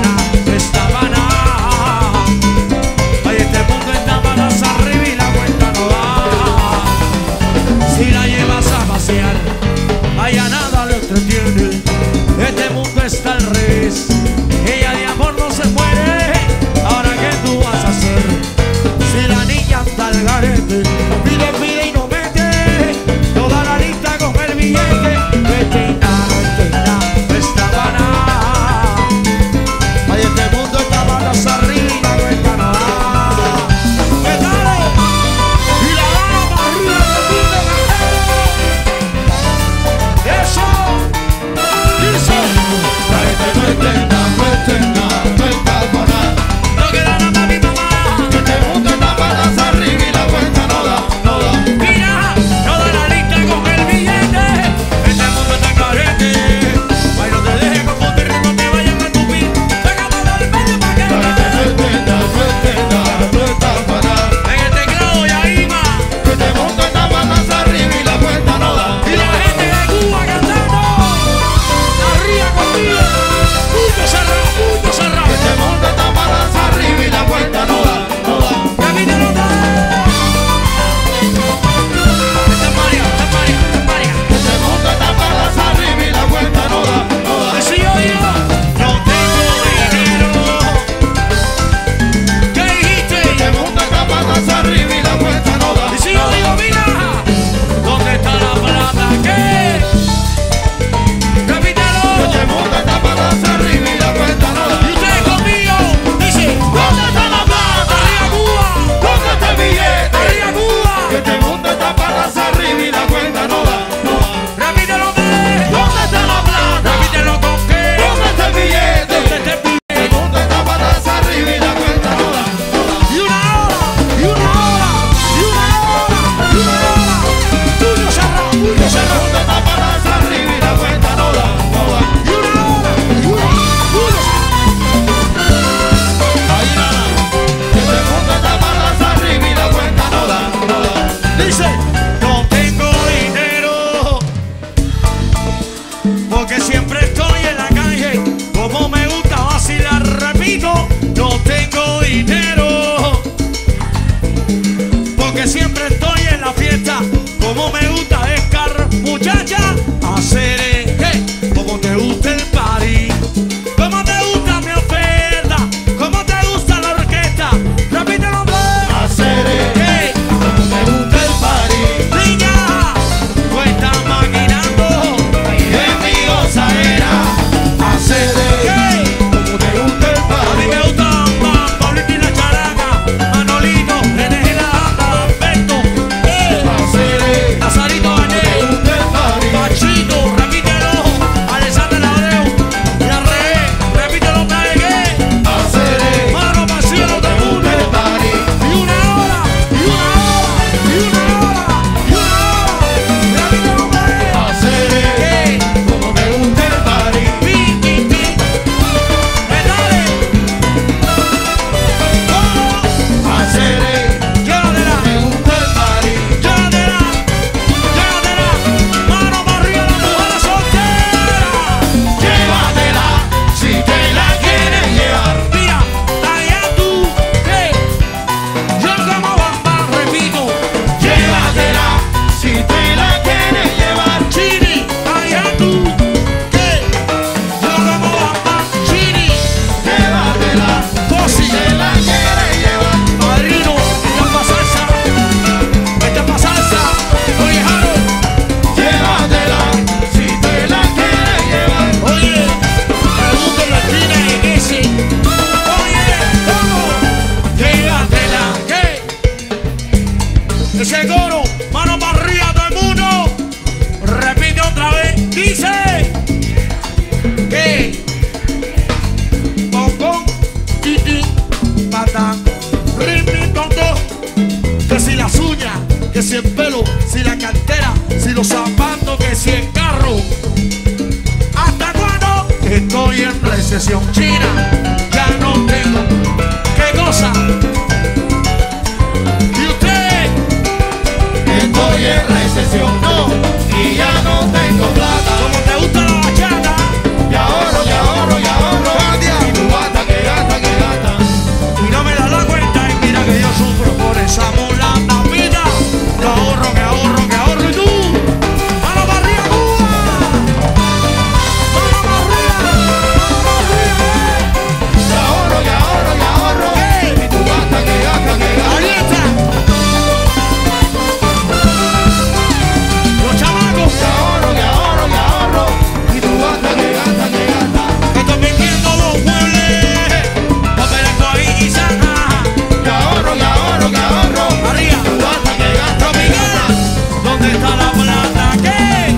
muchacha, hacer hey, como te gusta el party, como te gusta mi oferta, como te gusta la orquesta. Repítelo, hacer hey, como te gusta el party. Niña, tú estás maquinando En mi gozadera, hacer hey, como te gusta el a mí me party. gusta Bam, Pablito y la characa, Manolito, René y la Anda, Beto, hey, Hacer Lazarito como te Gané, gusta el party. Machito, repítelo, Alexander Labreu, la re, repítelo, Taegué, Hacer mano para el cielo como del te mundo. gusta el party. Y una hora, y una hora, y una hora, y una hora, repítelo, Taegué. Hacer Hey, como te gusta el party. pi, pi, pi, me dale, oh, Hacer llévatela, como te gusta el party. llévatela, llévatela, mano para arriba la mujer soltera. Llévatela si te la quieres llevar. Mira, allá tú, hey, yo como bamba, repito, Llévatela si te la quieres llevar. Chini, allá tú, hey, yo como bamba, Chini, Llévatela Cosi, si te la quieres llevar. Padrino, esta es pa' salsa, esta es pa' salsa, oye, Jaro, Llévatela si te la quieres llevar. oye, pregunto en la esquina en ese, oye, vamos, llévatela, ¿qué? Ese coro, mano para arriba todo el mundo, repite otra vez, dice, que, pom pom, titi, patán, rim rim tom tom, que si las uñas, que si el pelo, si la cartera, si los zapatos, que si el carro. ¿Hasta cuándo? Estoy en recesión china, ya no tengo. ¿Qué cosa? ¿Y usted? Estoy en recesión, no, y ya no tengo plata. ¿Cómo te gusta la bachata? Y ahorro, y ahorro, y ahorro. Y tu gata que gasta, que gasta. Y no me da la cuenta y mira que yo sufro por esa mulata vida. Que ahorro, que ahorro, que ahorro y tú. ¡Mano para arriba, Cuba! ¡Mano para arriba! ¡Mano para arriba! Y ahorro, y ahorro, y ahorro. ¡Ey! Y tu gata que gasta, que gasta. ¡Ahí está! Los chamacos Y ahorro, y ahorro, y ahorro. Y tu gata que gasta, que gasta. que están vendiendo los muebles. Papeles ahí y sana. Y ahorro, y ahorro, y ahorro. Arriba. Y tu gata que gasta, que Tropicana, gasta. ¿dónde está la plata? ¿Qué?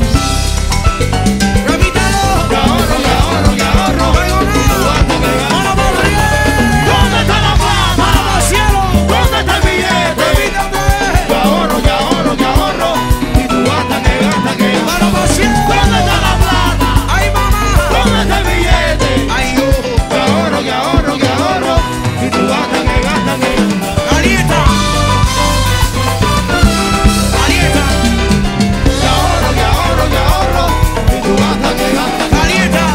Repítalo. Y ahorro, y ahorro, y ahorro. Y tu gata que gasta. ¡Mano para arriba! ¿Dónde está la plata? ¡Mano para el cielo! ¿Dónde está el billete? ¡Repítame! Y ahorro, y ahorro, y ahorro. Y tu gata que gasta, que gasta. ¡Mano para el cielo! ¿Dónde está la plata? ¡Ay, mamá! ¿Dónde está el billete? ¡Ay, ojo! Que ahorro, que ahorro, que ahorro. Y tu gata que gasta, que gasta. ¡Arieta! ¡Arieta! Que ahorro, que ahorro, que ahorro. Y tu gata que gasta, que ¡Arieta!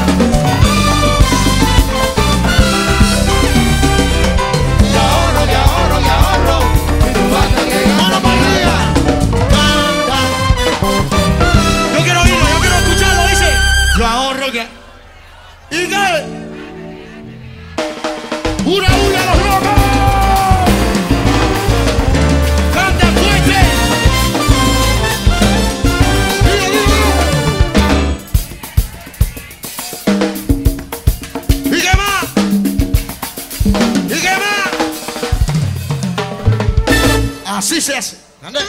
Que ahorro, que ahorro, que ahorro. Y tu gata que gasta. ¡Mano para arriba! Yo quiero oírlo, yo quiero escucharlo, dice. Yo ahorro que... ¿Y qué? ¡Hura, hura, los locos! ¡Canta fuerte! ¡Dilo, dilo! ¿Y qué más? ¿Y qué más? Así se hace. ¿Ande?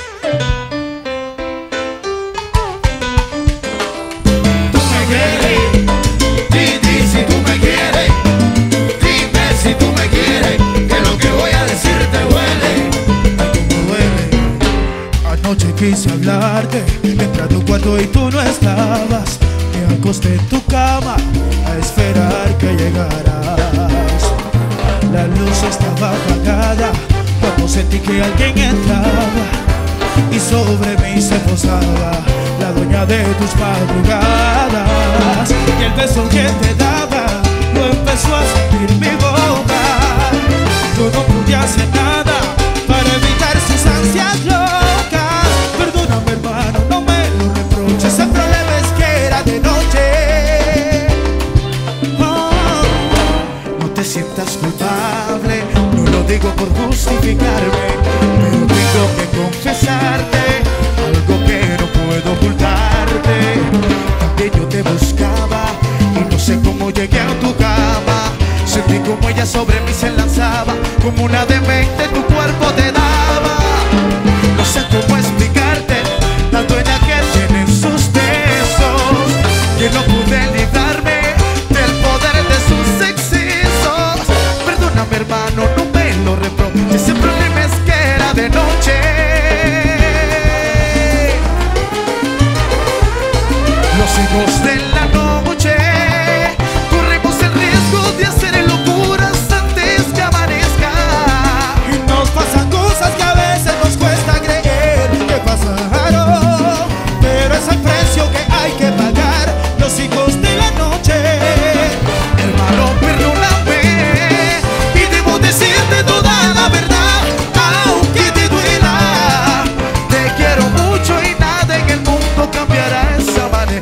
Tú me quieres. Di, di si tú me quieres. Dime si tú me quieres. Que lo que voy a decir te duele. Ay, cómo duele. Anoche quise hablarte, entré a tu cuarto y tú no estabas. Me acosté en tu cama a esperar que llegaras. La luz estaba apagada cuando sentí que alguien entraba y sobre mí se posaba la dueña de tus madrugadas. Y el beso que te daba lo empezó a sentir mi boca. Yo no pude hacer nada para evitar sus ansias locas. Perdóname, hermano, no me lo reproches. como una demente tu cuerpo te daba. No sé cómo explicarte la dueña que tienen sus besos, que no pude librarme del poder de sus excesos. Perdóname hermano, no me lo reproches, el problema es que era de noche. Los hijos de la noche corremos el riesgo de hacer locuras antes que amanezca. Y nos pasan cosas que a veces nos cuesta creer que pasaron, pero es el precio que hay que pagar, los hijos de la noche. Hermano, perdóname y debo decirte toda la verdad, aunque te duela. Te quiero mucho y nada en el mundo cambiará esa manera.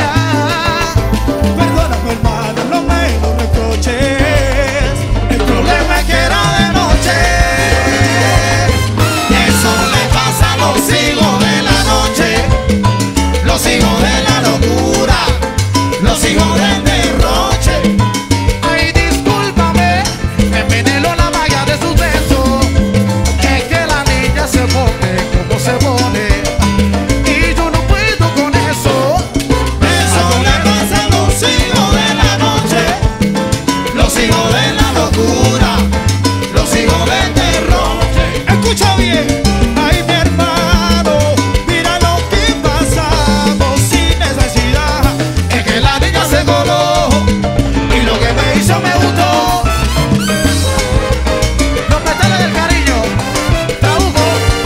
Perdóname hermano, no me lo reproches, el problema es que era de noche. Eso le pasa a los hijos de la noche, los hijos de la locura, los hijos del derroche. Ay, discúlpame, me envenenó la magia de sus besos, que es que la niña se pone como se pone, y yo no puedo con eso. Eso le pasa a los hijos de la noche, los hijos de la locura, los hijos del derroche. Escucha bien, ay mi hermano, mira lo que pasamos sin necesidad. Es que la niña se coló y lo que me hizo me gustó. Los metales del cariño, Trabuco.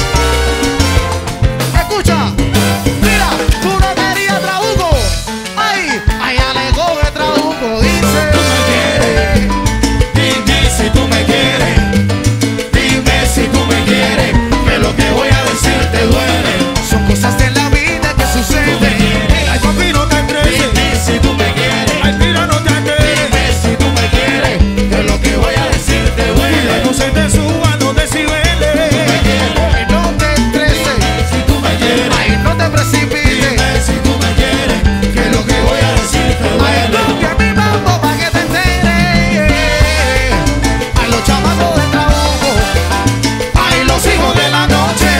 Escucha, mira, tú no querías Trabuco. Ay, ay, alegó que Trabuco dice. Tú me quieres, dime si tú me quieres, dime si tú me quieres, que lo que voy a decir te duele. Son cosas de la vida que Tú me suceden. quieres, Ay papi no te estreses, dime si tú me quieres, ay mira no te estreses, dime si tú me quieres, que lo que voy a decir te duele. no se te suban los decibeles. Ay, no te estreses, Si tú me quieres, ay, no te precipites. dime si tú me quieres, que lo que voy a decir te Ay, duele. toque mi mambo pa' que te enteres. Ay, los chamacos de Trabuco. Ay, los hijos de la noche.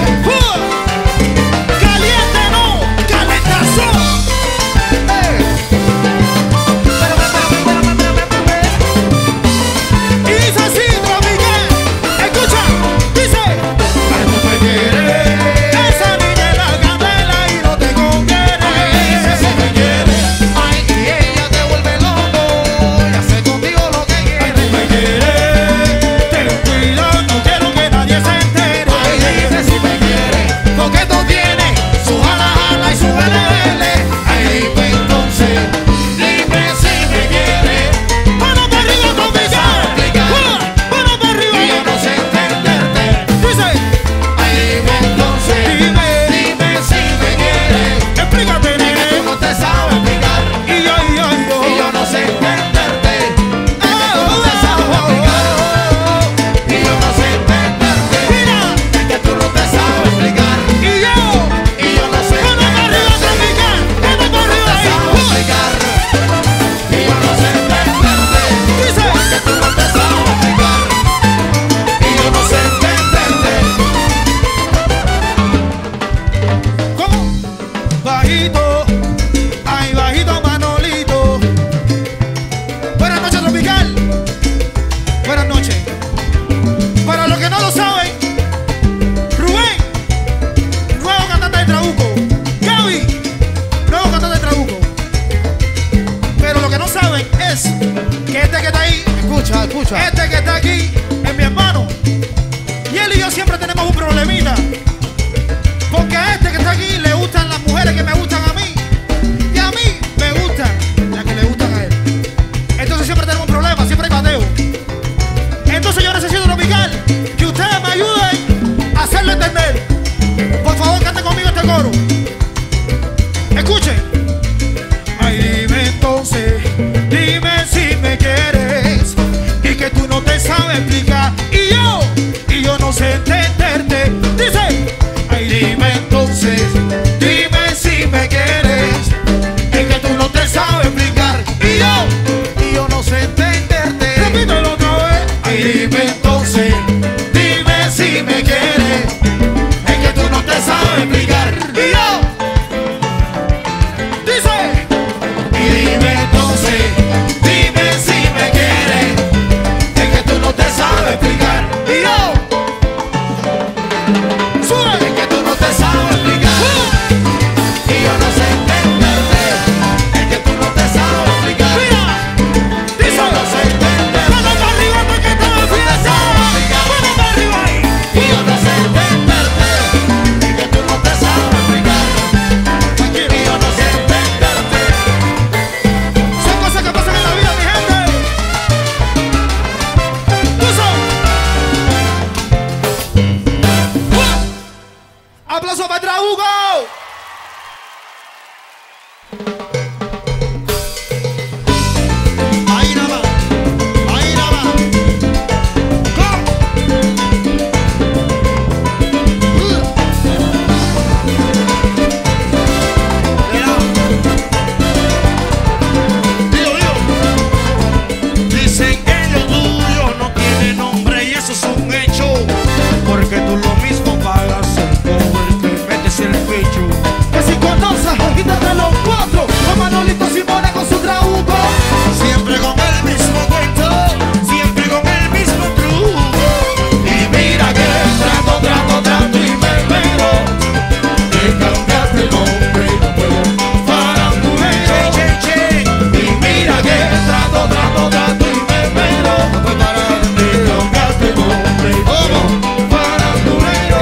Caliente no, calentazón. Eh. Pero, pero, pero, pero, pero, pero, pero. Y dice así, Tropical, escucha, dice, Ay, tú me quieres, esa niña es la candela y no te conviene. dime si me quieres, Ay, y ella te vuelve loco y hace contigo lo que quiere. tú me quieres. Ten cuidado, no quiero que nadie se entere. Ay, dime si me quieres, porque tú tienes su jala jala y su vele vele. Ay, dime entonces, dime si me quieres. Mano para arriba, Tropical. Mano para arriba. Y yo no sé entenderte. Dice, Ay, dime entonces, Dime. dime si me quieres. explícate, Es que nene. tú no te sabes explicar. Y yo, y yo, y yo. Y yo no sé entenderte. Es que tú no te sabes explicar. Y yo no sé entenderte. Mira, Es que tú no te sabes explicar. y yo. Y yo no sé Mano para arriba, entenderte. Tropical. Mano para No te arriba. sabes explicar. Y yo no sé entenderte. Dice, Es que tú no te sabes explicar. Y yo no sé entenderte. ¿cómo? Bajito, ay bajito Manolito. Buenas noches, Tropical. Buenas noches. Para los que no lo saben, Rubén, nuevo cantante de Trabuco. Gaby, nuevo cantante de Trabuco. Pero lo que no saben es que este que está ahí, Escucha, escucha. este que está aquí, es mi hermano. Y él y yo siempre tenemos un problemita. Porque a este que está aquí le gustan las mujeres que me gustan a mí. Y a mí me gustan las que le gustan a él. Entonces siempre tenemos un problema, siempre hay pateo. Entonces yo necesito, Tropical, que ustedes me ayuden a hacerlo entender. Por favor, cante conmigo este coro. Escuchen. Ay, dime entonces, dime si me quieres. Y que tú no te sabes explicar. Y yo, y yo no sé entenderte. Dice, ay, dime entonces, dime si me quieres. Es que tú no te sabes explicar. Y yo, Y yo no sé entenderte. repítelo otra vez. Ay, dime entonces. aplauso para Trabuco. Ahí nada más, ahí nada más. ¿Cómo? Mira. Digo, digo. Dicen que lo tuyo no tiene nombre y eso es un hecho, porque tú lo mismo pagas el cobre que metes el pecho. Que si conoces a Jorgito de los cuatro, con Manolito Simona con su Trabuco, siempre con el mismo cuento, siempre con el mismo truco. Y mira que trato, trato, trato y me espero que cambiaste el nombre para tu negro. Che, che, che. Y mira que trato, trato, trato y me espero que cambiaste el nombre para tu negro.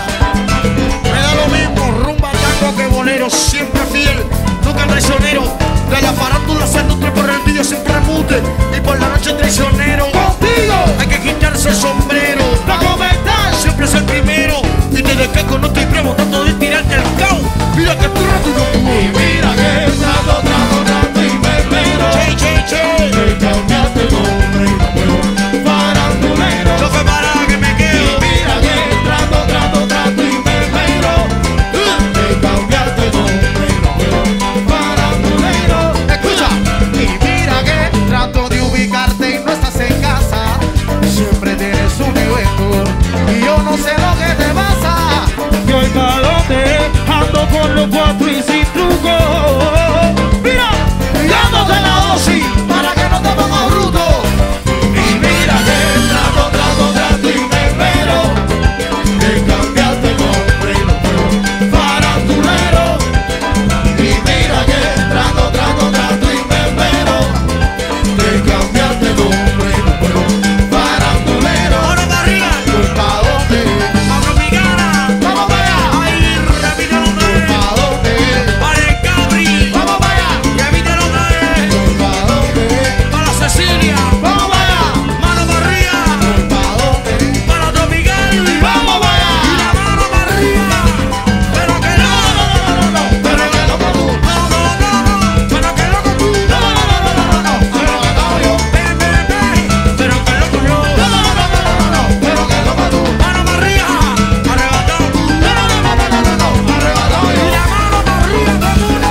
Me da lo mismo, rumba, tango que bolero, siempre fiel, nunca traicionero. De la farándula se nutre por el vídeo, siempre mute y por la noche traicionero. Contigo hay que quitarse el sombrero, para comentar siempre es el primero. Y desde que no estoy preguntando de tirarte el cao. Mira que tú rato no tuvo. Y mira que trato, trato, trato y me espero. Che, che, che. Que cambiaste el nombre para tu negro. Yo fue para que me quedo. Y mira que trato, trato, trato y me espero. Que cambiaste el nombre para tu negro. Escucha. Y mira que trato de ubicarte y no estás en casa. Siempre tienes un evento y yo no sé lo que te pasa. Yo el calote ando con los cuatro y sin truco. Mira, dándote la dosis para que no te pongas bruto. Y mira que trato, trato, trato y me espero que cambiaste el nombre para tu negro. Y mira que trato, trato, trato y me espero que cambiaste el nombre para tu negro. Ahora para arriba, ¿pa' dónde? Vamos mi gana, vamos para allá. Ahí, repítelo otra vez. ¿Pa' dónde? Para el Cabri, vamos para allá. Repítelo otra vez. ¿Pa' dónde? Para Cecilia, vamos para allá. Mano para arriba, ¿pa' dónde? Para Tropical, vamos para allá. Y la mano para arriba, pero que no, no, no, no, no, pero que loco tú, no, no, no, no, pero que loco tú, no, no, no, no, no, no, arrebatado yo, ven, ven, ven, pero que loco yo, no, no, no, no, no, no, pero que loco tú, mano para arriba, arrebatado tú, no, no, no, no, no, no, no, arrebatado yo, y la mano para arriba todo el mundo,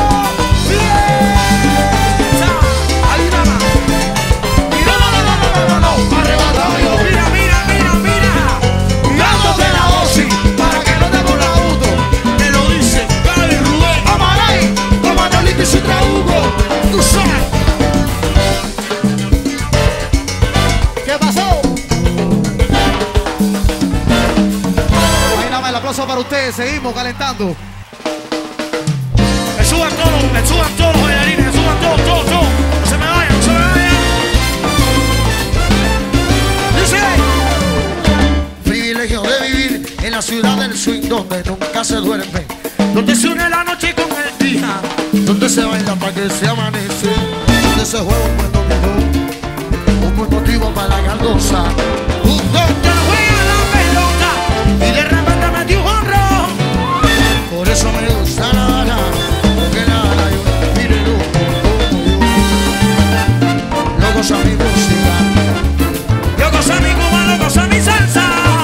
fiesta, ahí nada más, y no, no, no, no, no, no, no, arrebatado yo, mira, mira, mira, mira, y dándote la dosis para que no te pongas auto, te lo dice Cali Rubén, Amaray, con Manolito y su Trabuco, tú sabes. ¿Qué pasó? Ahí nada más el aplauso para ustedes, seguimos calentando. Me suban todos, me suban todos los bailarines, me suban todos, todos, todos. No se me vayan, no se me vayan. Dice. Privilegio de vivir en la ciudad del swing donde nunca se duerme, donde se une la noche con el día, donde se baila para que se amanece, donde se juega un buen domingo, un buen motivo para la gandosa, un donde juega la pelota y de repente metió un honrón. Por eso me gusta la Habana, porque la Habana yo mire loco como yo. Loco a mi música, loco a mi cuba, loco a mi salsa.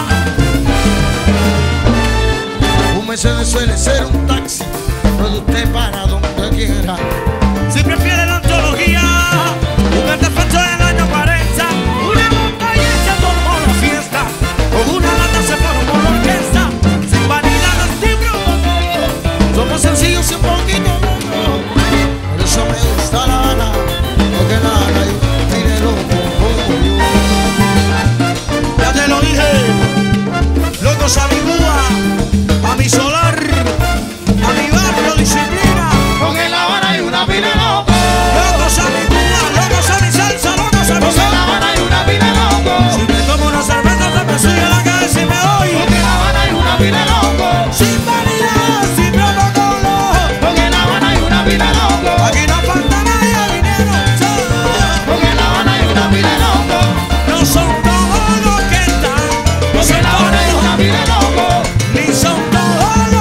Un Mercedes suele ser un taxi, no de usted para donde quiera. Si prefiere la antología, un artefacto del año cuarenta, una montaña se tomó la fiesta, con una lata se formó la orquesta, sin vanidades ni bronco, somos sencillos y un poquito locos. Por eso me gusta la Habana, porque la Habana yo tiene loco como yo. Ya te lo dije, locos a mi Cuba, a mi solar, a mi barrio disciplina, porque en La Habana hay una pila de locos. Locos a mi Cuba, locos a mi salsa, locos a mi porque en La Habana hay una pila de locos. Si me tomo una cerveza se me sube la cabeza y me doy, porque en La Habana hay una pila de locos. Sin vanidad, sin protocolo, porque en La Habana hay una pila de locos. Aquí no falta nadie, dinero, porque en La Habana hay una pila de locos. No son todos los que están, porque en La Habana hay una pila de locos. Ni son todos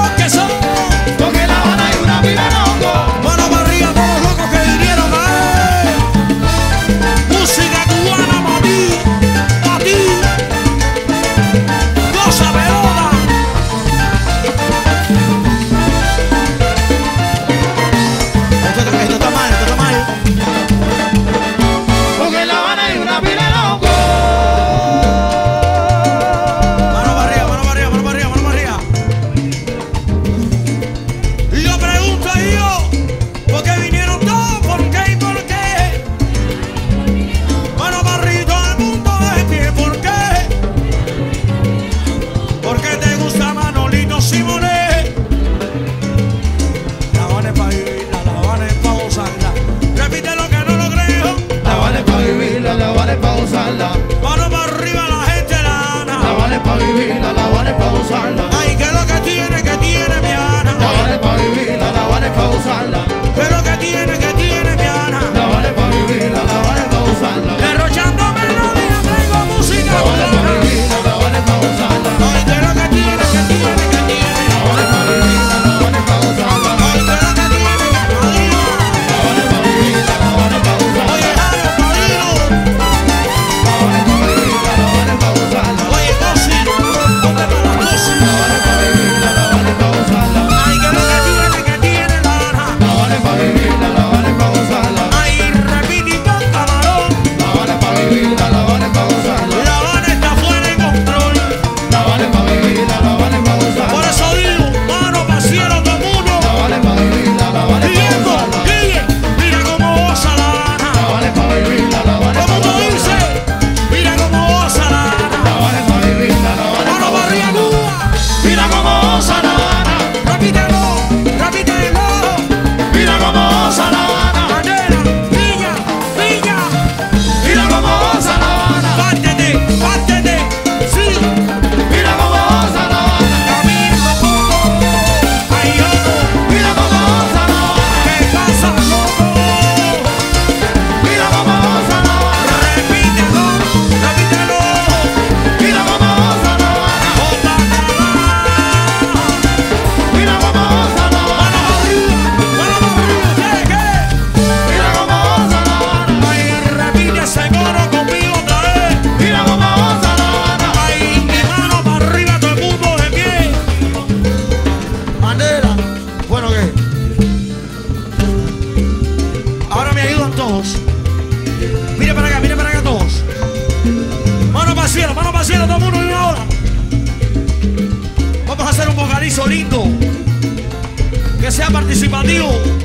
organizo lindo, que sea participativo,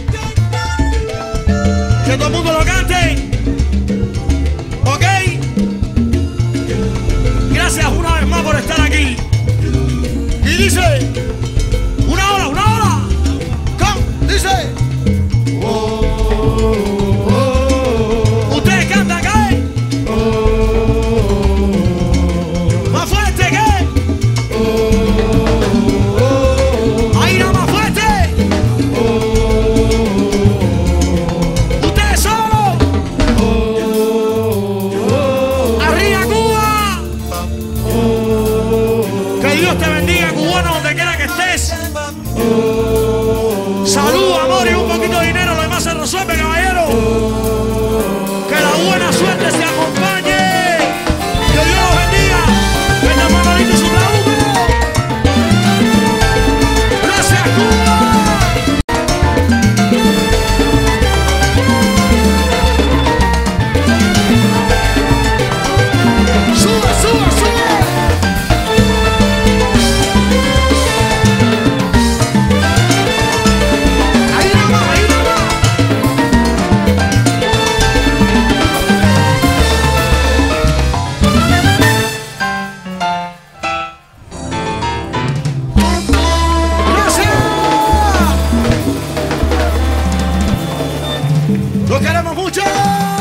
que todo el mundo lo cante. ¿Ok? Gracias una vez más por estar aquí. Y dice, una hora, una hora. ¿Cómo? Dice. Oh, oh, oh. Ustedes cantan, ¿qué? Oh, oh, oh. Más fuerte, ¿qué? Oh, oh, oh. Ahí no, más fuerte. Oh, oh, oh. Ustedes solos. Oh, oh, oh. Arriba, Cuba. Oh, oh, oh. Que Dios te bendiga, cubano, donde quiera que estés. Salud, amor y un poquito de dinero, lo demás se resuelve, caballero. Que la buena suerte se acompañe. Que Dios los bendiga. Venga, Manolito y su trabuco. Gracias, Cuba. Sube, sube, sube. Ahí nomás, ahí nomás. ¡Gracias! ¡Los queremos mucho!